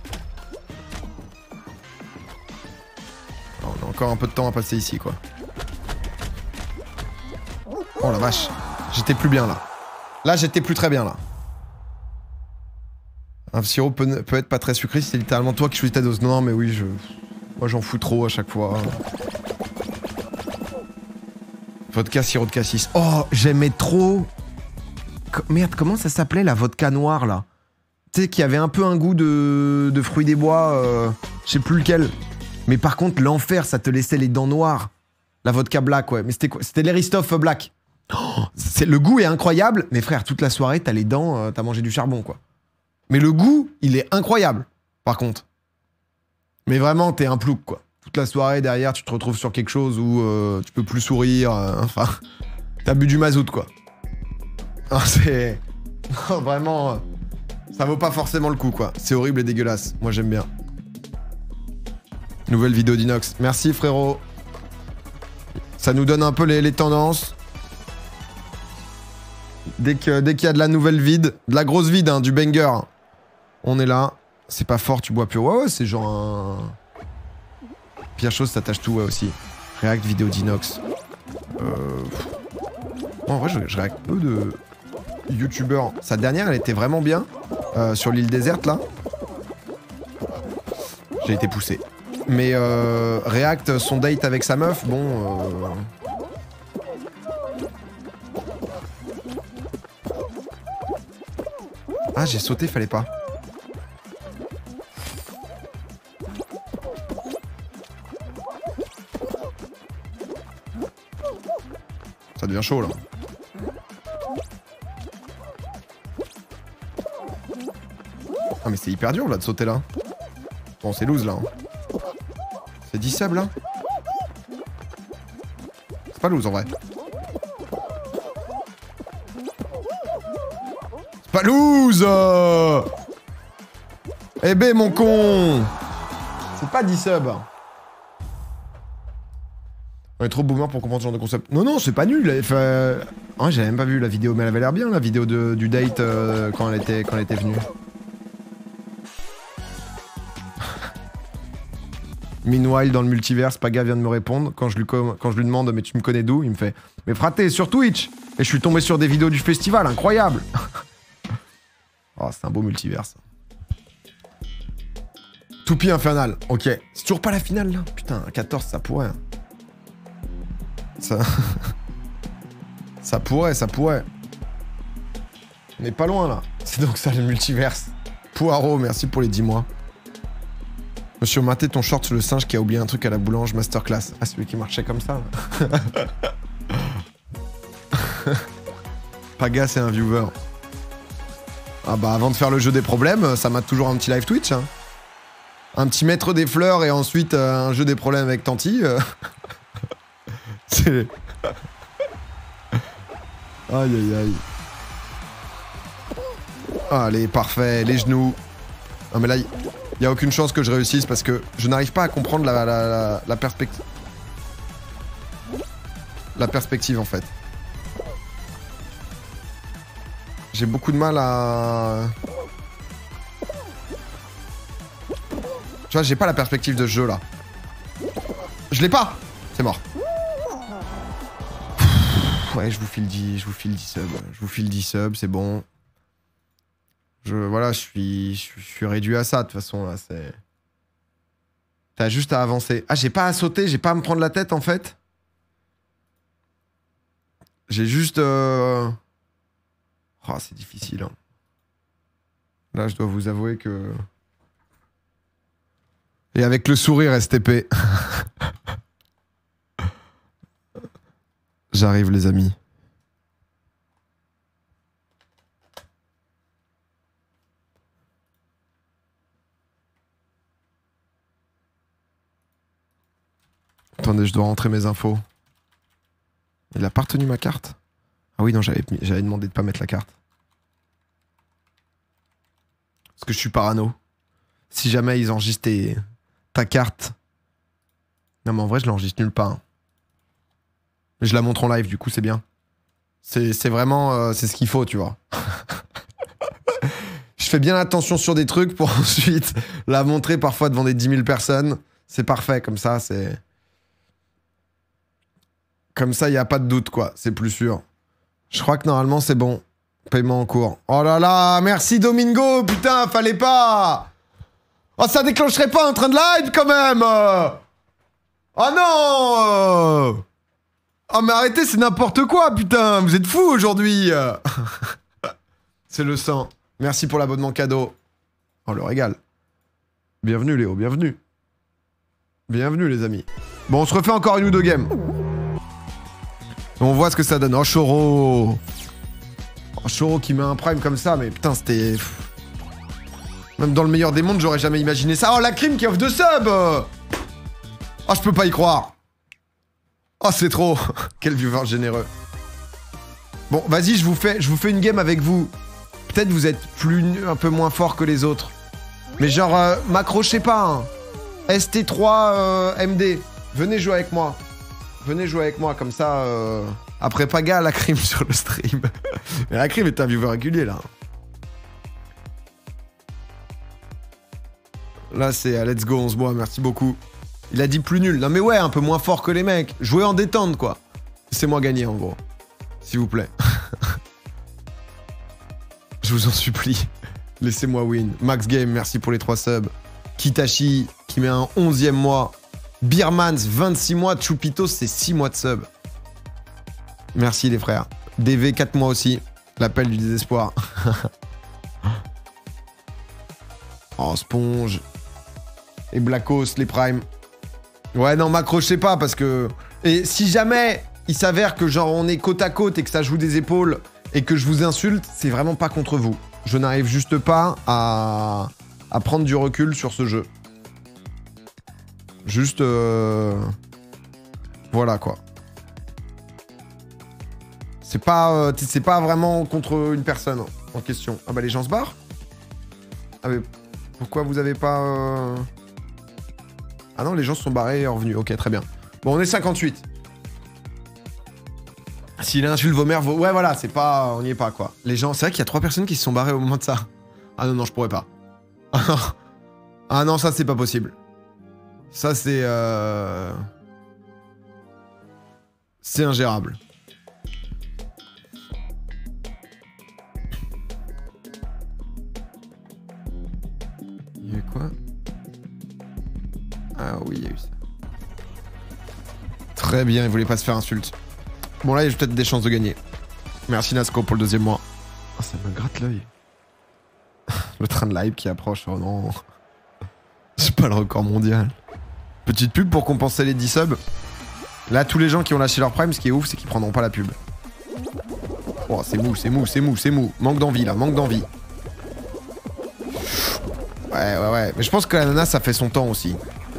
Alors, on a encore un peu de temps à passer ici, quoi. Oh la vache. J'étais plus bien, là. Là, j'étais plus très bien, là. Un sirop peut être pas très sucré si c'est littéralement toi qui choisis ta dose. Non, mais oui, moi, j'en fous trop à chaque fois. Vodka, sirop de cassis. Oh, j'aimais trop... Merde, comment ça s'appelait, la vodka noire, là? Tu sais, qui avait un peu un goût de fruits des bois, je sais plus lequel. Mais par contre, l'enfer, ça te laissait les dents noires. La vodka black, ouais. Mais c'était quoi? C'était l'Eristoff Black. Oh, le goût est incroyable, mais frère, toute la soirée, t'as les dents, t'as mangé du charbon, quoi. Mais le goût, il est incroyable, par contre. Mais vraiment, t'es un plouc, quoi. Toute la soirée, derrière, tu te retrouves sur quelque chose où tu peux plus sourire, enfin... T'as bu du mazout, quoi. C'est... Vraiment... ça vaut pas forcément le coup, quoi. C'est horrible et dégueulasse. Moi, j'aime bien. Nouvelle vidéo d'Inox. Merci, frérot. Ça nous donne un peu les tendances. Dès qu'il y a de la nouvelle vide, de la grosse vide, hein, du banger, on est là. C'est pas fort, tu bois pur. Ouais, c'est genre un... Pire chose, ça tâche tout, ouais, aussi. React vidéo d'Inox. En vrai, je réacte peu de youtubeurs. Sa dernière, elle était vraiment bien. Sur l'île déserte, là. J'ai été poussé. Mais React, son date avec sa meuf, bon... Ah, j'ai sauté, fallait pas. Ça devient chaud, là. Ah, mais c'est hyper dur, là, de sauter, là. Bon, c'est loose, là. Hein. C'est 10 subs, là. C'est pas loose, en vrai. Pas loose. Eh ben, mon con! C'est pas 10 subs. On est trop boomer pour comprendre ce genre de concept. Non, non, c'est pas nul. Ouais, j'avais même pas vu la vidéo, mais elle avait l'air bien, la vidéo du date quand elle était venue. Meanwhile, dans le multiverse, Paga vient de me répondre. Quand je lui demande, mais tu me connais d'où? Il me fait, mais fraté, sur Twitch. Et je suis tombé sur des vidéos du festival, incroyable. Oh, c'est un beau multiverse. Toupie infernal, ok. C'est toujours pas la finale, là? Putain, 14, ça pourrait. Hein. Ça... ça pourrait. On est pas loin, là. C'est donc ça, le multiverse. Poirot, merci pour les 10 mois. Monsieur Maté, ton short sur le singe qui a oublié un truc à la boulange, masterclass. Ah, celui qui marchait comme ça. Paga, c'est un viewer. Ah bah, avant de faire le jeu des problèmes, ça m'a toujours un petit live Twitch. Hein. Un petit maître des fleurs et ensuite un jeu des problèmes avec Tanti. C'est... Aïe, aïe, aïe. Allez, parfait, les genoux. Non mais là... Il y a aucune chance que je réussisse parce que je n'arrive pas à comprendre la perspective. La perspective en fait. J'ai beaucoup de mal à... Tu vois, j'ai pas la perspective de ce jeu là. Je l'ai pas. C'est mort. Ouais, je vous file 10 subs. Je vous file 10 subs, c'est bon. Voilà, je suis réduit à ça, de toute façon, là, c'est... T'as juste à avancer. Ah, j'ai pas à sauter, j'ai pas à me prendre la tête, en fait. J'ai juste... Oh, c'est difficile, hein. Là, je dois vous avouer que... Et avec le sourire, STP. J'arrive, les amis. Attendez, je dois rentrer mes infos. Il a pas retenu ma carte? Ah oui, non, j'avais demandé de pas mettre la carte. Parce que je suis parano. Si jamais ils enregistrent ta carte... Non, mais en vrai, je l'enregistre nulle part. Hein. Mais je la montre en live, du coup, c'est bien. C'est vraiment... c'est ce qu'il faut, tu vois. Je fais bien attention sur des trucs pour ensuite la montrer parfois devant des 10 000 personnes. C'est parfait, comme ça, c'est... Comme ça, il n'y a pas de doute, quoi. C'est plus sûr. Je crois que normalement, c'est bon. Paiement en cours. Oh là là, merci Domingo. Putain, fallait pas. Oh, ça déclencherait pas un train de live, quand même. Oh non. Oh, mais arrêtez, c'est n'importe quoi, putain. Vous êtes fous, aujourd'hui. C'est le sang. Merci pour l'abonnement cadeau. Oh, le régal. Bienvenue, Léo, bienvenue. Bienvenue, les amis. Bon, on se refait encore une ou deux games. On voit ce que ça donne. Oh, Choro. Oh, Choro qui met un prime comme ça, mais putain, c'était... Même dans le meilleur des mondes, j'aurais jamais imaginé ça. Oh, la crime qui offre de sub. Oh, je peux pas y croire. Oh, c'est trop. Quel viewer généreux. Bon, vas-y, je vous fais une game avec vous. Peut-être vous êtes un peu moins fort que les autres. Mais genre, m'accrochez pas. Hein. ST3 MD. Venez jouer avec moi. Venez jouer avec moi, comme ça... Après Paga, la crime sur le stream. Mais la crime est un viewer régulier, là. Là, c'est let's go, on se boit, merci beaucoup. Il a dit plus nul. Non mais ouais, un peu moins fort que les mecs. Jouez en détente, quoi. Laissez-moi gagner, en gros. S'il vous plaît. Je vous en supplie. Laissez-moi win. Max Game, merci pour les 3 subs. Kitashi, qui met un 11e mois. Beermans, 26 mois. Chupitos, c'est 6 mois de sub. Merci les frères. DV, 4 mois aussi. L'appel du désespoir. Oh, Sponge. Et Blackos, les primes. Ouais, non, m'accrochez pas parce que... Et si jamais il s'avère que genre on est côte à côte et que ça joue des épaules et que je vous insulte, c'est vraiment pas contre vous. Je n'arrive juste pas à prendre du recul sur ce jeu. Juste... Voilà, quoi. C'est pas vraiment contre une personne en question. Ah bah les gens se barrent? Ah mais... Pourquoi vous avez pas... Ah non, les gens se sont barrés et revenus. Ok, très bien. Bon, on est 58. S'il insulte vos mères, ouais, voilà, c'est pas... On n'y est pas, quoi. Les gens... C'est vrai qu'il y a 3 personnes qui se sont barrées au moment de ça. Ah non, non, je pourrais pas. Ah non, ça, c'est pas possible. Ça, c'est... C'est ingérable. Il y a eu quoi? Ah oui, il y a eu ça. Très bien, il voulait pas se faire insulte. Bon là, il y a peut-être des chances de gagner. Merci Nasco pour le 2e mois. Oh, ça me gratte l'œil. Le train de live qui approche, oh non. C'est pas le record mondial. Petite pub pour compenser les 10 subs. Là, tous les gens qui ont lâché leur prime, ce qui est ouf, c'est qu'ils prendront pas la pub. Oh, c'est mou, c'est mou, c'est mou, c'est mou. Manque d'envie là, manque d'envie. Ouais. Mais je pense que l'ananas, ça fait son temps aussi.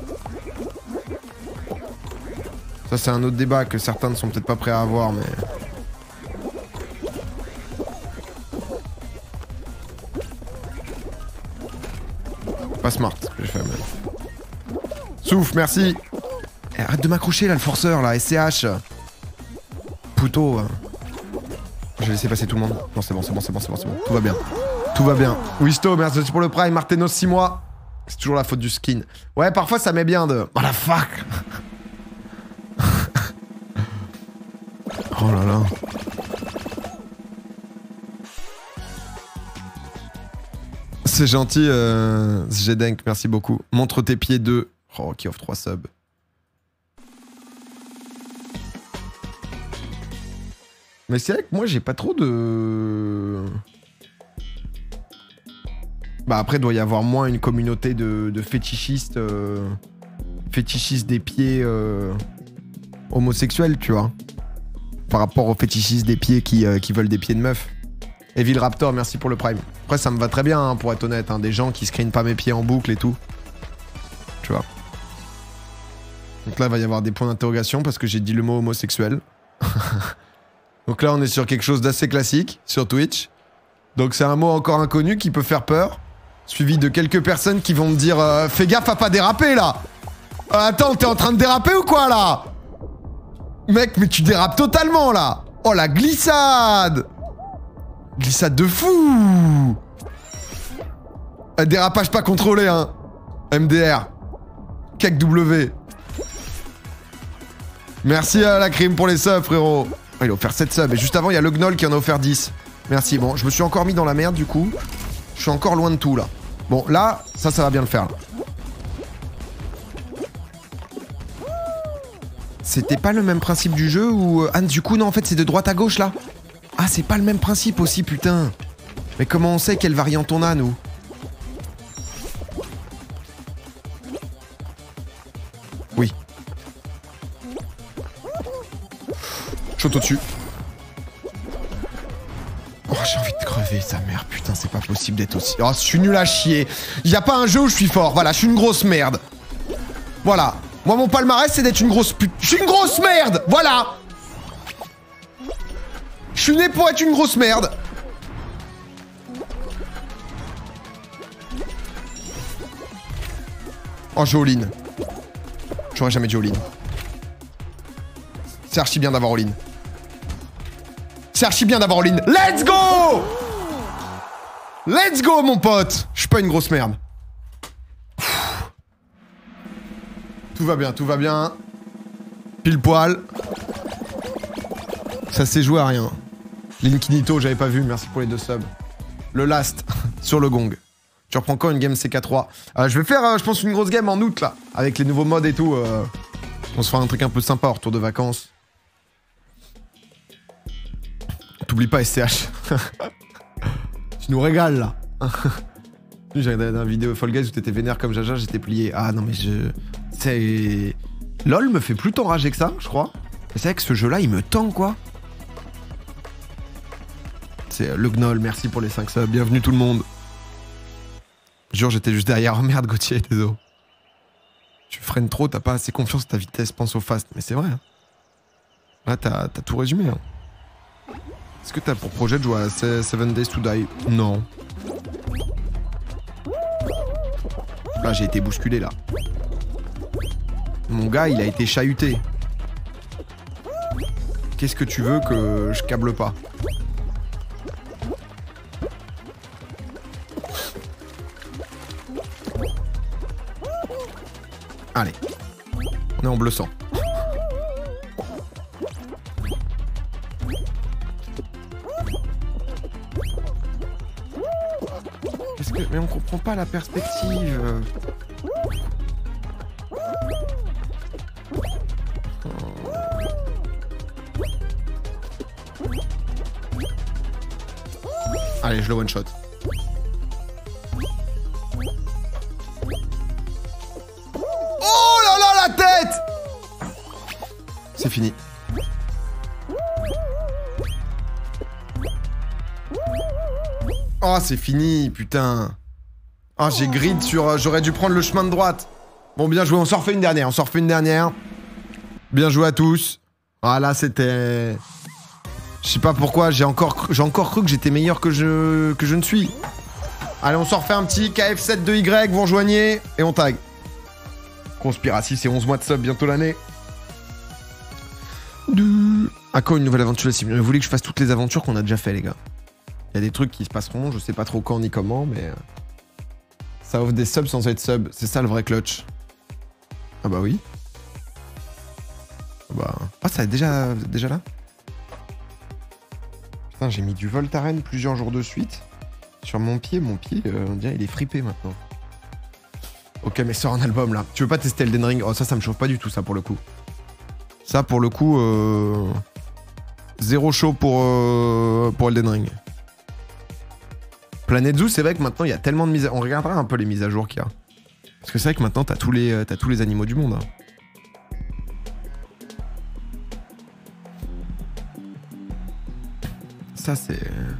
Ça, c'est un autre débat que certains ne sont peut-être pas prêts à avoir, mais... Pas smart, ce que j'ai fait, mais... Souffle, merci. Eh, arrête de m'accrocher, là, le forceur, là, SCH. Pouto. Je vais laisser passer tout le monde. Non, c'est bon. Tout va bien. Tout va bien. Wisto, merci pour le prime. Martenos, 6 mois. C'est toujours la faute du skin. Ouais, parfois, ça met bien de... Oh, la fuck. Oh là là. C'est gentil, Zjedenk, merci beaucoup. Montre tes pieds 2. Oh, qui offre 3 subs. Mais c'est vrai que moi, j'ai pas trop de... Bah après, il doit y avoir moins une communauté de fétichistes... fétichistes des pieds... homosexuels, tu vois. Par rapport aux fétichistes des pieds qui veulent des pieds de meuf. Evil Raptor, merci pour le prime. Après, ça me va très bien, hein, pour être honnête. Hein, des gens qui screenent pas mes pieds en boucle et tout. Tu vois. Donc là, il va y avoir des points d'interrogation parce que j'ai dit le mot homosexuel. Donc là, on est sur quelque chose d'assez classique sur Twitch. Donc c'est un mot encore inconnu qui peut faire peur. Suivi de quelques personnes qui vont me dire fais gaffe à pas déraper, là. Attends, t'es en train de déraper ou quoi, là? Mec, mais tu dérapes totalement, là. Oh, la glissade. Glissade de fou. Dérapage pas contrôlé, hein. MDR. Kek W. Merci à la crime pour les subs, frérot. Oh, il a offert 7 subs. Et juste avant, il y a le Gnoll qui en a offert 10. Merci. Bon, je me suis encore mis dans la merde, du coup. Je suis encore loin de tout, là. Bon, là, ça va bien le faire, là. C'était pas le même principe du jeu ou... Ah, du coup, non, en fait, c'est de droite à gauche, là. Ah, c'est pas le même principe aussi, putain. Mais comment on sait quelle variante on a, nous? Oui. Je saute au-dessus. Oh, j'ai envie de crever, sa mère. Putain, c'est pas possible d'être aussi... Oh, je suis nul à chier. Y a pas un jeu où je suis fort. Voilà, je suis une grosse merde. Voilà. Moi, mon palmarès, c'est d'être une grosse pute. Je suis une grosse merde. Voilà. Je suis né pour être une grosse merde. Oh, j'ai all-in. J'aurais jamais dit all-in. C'est archi bien d'avoir all-in. C'est archi bien d'avoir all-in. Let's go! Let's go, mon pote. Je suis pas une grosse merde. Tout va bien, tout va bien. Pile poil. Ça s'est joué à rien. Linkinito, j'avais pas vu, merci pour les 2 subs. Le last, sur le gong. Tu reprends quand une game CK3? Je vais faire, je pense, une grosse game en août, là. Avec les nouveaux mods et tout. On se fera un truc un peu sympa, retour de vacances. T'oublies pas SCH. Tu nous régales, là. J'ai regardé une vidéo Fall Guys où t'étais vénère comme Jaja, j'étais plié. Ah non, mais je... C'est... LOL me fait plus tant rager que ça, je crois. Et c'est vrai que ce jeu-là, il me tend, quoi. C'est le Gnoll, merci pour les 5 subs. Bienvenue tout le monde. Jure, j'étais juste derrière. Oh merde, Gauthier, désolé. Tu freines trop, t'as pas assez confiance en ta vitesse, pense au fast. Mais c'est vrai. Hein. Là, t'as tout résumé. Hein. Est-ce que t'as pour projet de jouer à 7 Days to Die? Non. Là, j'ai été bousculé, là. Mon gars, il a été chahuté. Qu'est-ce que tu veux que je câble pas? Allez. On est en bleu sang. Mais on comprend pas la perspective. Allez, je le one shot. Oh là là, la tête! C'est fini. Oh, c'est fini, putain. Oh, j'ai grid sur... J'aurais dû prendre le chemin de droite. Bon, bien joué, on s'en refait une dernière. Bien joué à tous. Voilà, c'était... Je sais pas pourquoi, j'ai encore cru que j'étais meilleur que je ne suis. Allez, on s'en refait un petit KF7 vous rejoignez et on tag. Conspiracy, c'est 11 mois de sub, bientôt l'année. Encore une nouvelle aventure. Vous voulez que je fasse toutes les aventures qu'on a déjà fait, les gars? Il y a des trucs qui se passeront, je sais pas trop quand ni comment, mais... Ça offre des subs sans être sub, c'est ça le vrai clutch. Ah bah oui. Ah bah... Ah, ça est déjà là? Putain, j'ai mis du Voltaren plusieurs jours de suite. Sur mon pied, on dirait il est fripé maintenant. Ok, mais sors un album là. Tu veux pas tester Elden Ring? Oh, ça me chauffe pas du tout, ça, pour le coup. Ça, pour le coup, zéro chaud pour Elden Ring. Planet Zoo, c'est vrai que maintenant il y a tellement de mises à... On regardera un peu les mises à jour qu'il y a. Parce que c'est vrai que maintenant t'as tous les animaux du monde. Hein. Ça c'est...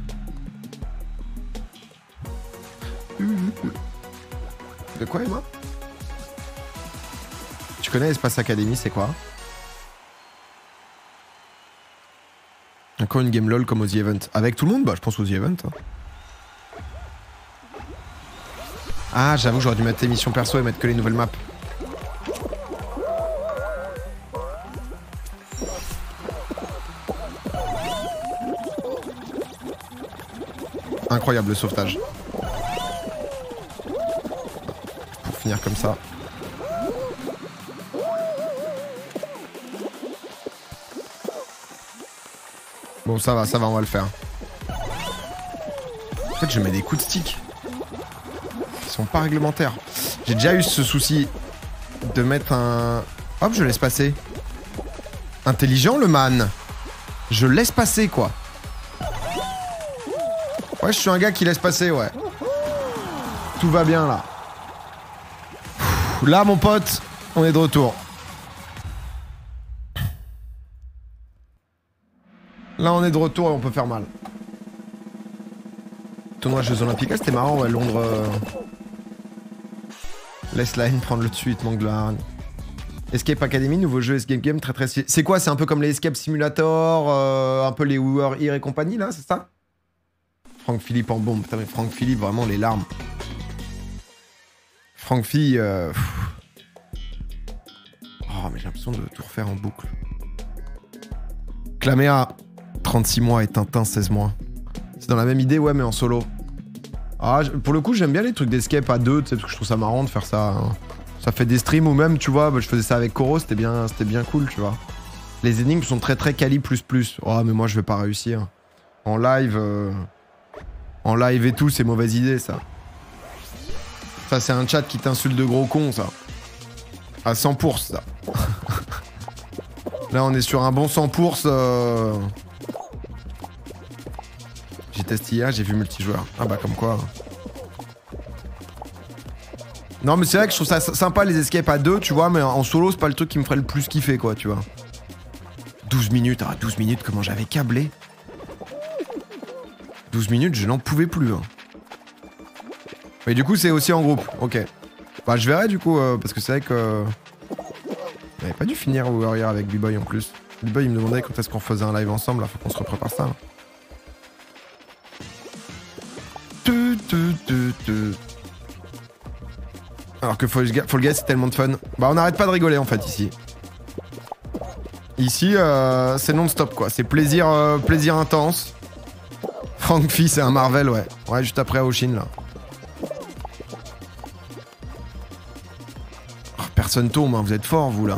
De quoi, Emma? Tu connais Espace Academy, c'est quoi? Encore une game LOL comme aux The Event. Avec tout le monde? Bah je pense aux The Event. Hein. Ah, j'avoue, j'aurais dû mettre tes missions perso et mettre que les nouvelles maps. Incroyable le sauvetage. Pour finir comme ça. Bon, ça va, on va le faire. En fait, je mets des coups de stick. Sont pas réglementaires. J'ai déjà eu ce souci de mettre un... Hop, je laisse passer. Intelligent, le man. Je laisse passer, quoi. Ouais, je suis un gars qui laisse passer, ouais. Tout va bien, là. Là, mon pote, on est de retour. Là, on est de retour et on peut faire mal. Tournoi Jeux Olympiques, c'était marrant, ouais, Londres... Laisse la haine prendre le dessus, il te manque de la hargne. Escape Academy, nouveau jeu Escape Game, très très... C'est quoi? C'est un peu comme les Escape Simulator, un peu les We Were Here et compagnie, là, c'est ça? Franck Philippe en bombe. Putain, mais Franck Philippe, vraiment, les larmes. Franck Philippe... Oh, mais j'ai l'impression de tout refaire en boucle. Claméa, 36 mois et Tintin, 16 mois. C'est dans la même idée, ouais, mais en solo. Ah, pour le coup, j'aime bien les trucs d'escape à deux, tu sais, parce que je trouve ça marrant de faire ça. Hein. Ça fait des streams ou même, tu vois, bah, je faisais ça avec Koro, c'était bien cool, tu vois. Les énigmes sont très très quali plus. Oh, mais moi, je vais pas réussir. En live et tout, c'est mauvaise idée, ça. Ça, c'est un chat qui t'insulte de gros con, ça. À 100%, ça. Là, on est sur un bon 100%. J'ai testé hier, j'ai vu multijoueur. Ah bah comme quoi. Non mais c'est vrai que je trouve ça sympa les escapes à deux, tu vois, mais en solo c'est pas le truc qui me ferait le plus kiffer, quoi, tu vois. 12 minutes, ah 12 minutes, comment j'avais câblé. 12 minutes, je n'en pouvais plus. Hein. Mais du coup c'est aussi en groupe, ok. Bah je verrai du coup, parce que c'est vrai que... On avait pas dû finir Warrior avec B-Boy en plus. B-Boy il me demandait quand est-ce qu'on faisait un live ensemble, là faut qu'on se reprépare ça. Là. Alors que Fall Guys c'est tellement de fun. Bah on n'arrête pas de rigoler en fait ici. Ici c'est non-stop quoi. C'est plaisir, plaisir intense. Frank Fee c'est un Marvel ouais. Ouais juste après Oshin là. Oh, personne tombe hein. Vous êtes forts vous là.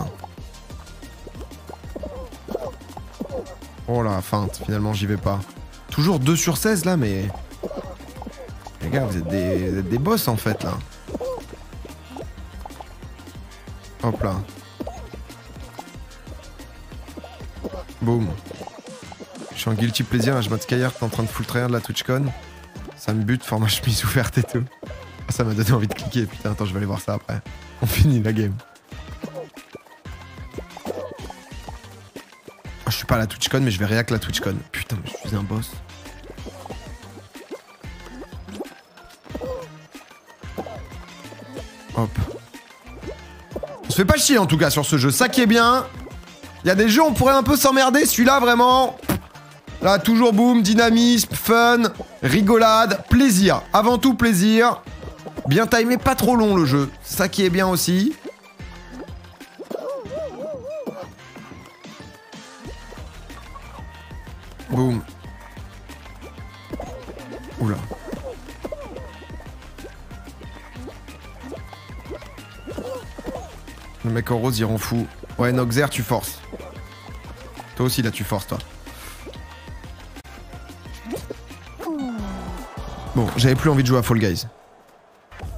Oh la feinte, finalement j'y vais pas. Toujours 2 sur 16 là mais... Les gars vous êtes des boss en fait là. Hop là. Boum. Je suis en guilty plaisir, je mode Skyheart en train de full tryhard de la TwitchCon. Ça me bute, format chemise ouverte et tout. Ah, ça m'a donné envie de cliquer, putain, attends, je vais aller voir ça après. On finit la game. Oh, je suis pas à la TwitchCon, mais je vais réac la TwitchCon. Putain, mais je suis un boss. Hop. On se fait pas chier en tout cas sur ce jeu, ça qui est bien. Il y a des jeux on pourrait un peu s'emmerder, celui-là vraiment. Là toujours boum, dynamisme, fun, rigolade, plaisir. Avant tout plaisir. Bien timé, pas trop long le jeu, ça qui est bien aussi. Boum. Oula. Le mec en rose, il rend fou. Ouais, Noxer, tu forces. Toi aussi, là, tu forces, toi. Bon, j'avais plus envie de jouer à Fall Guys.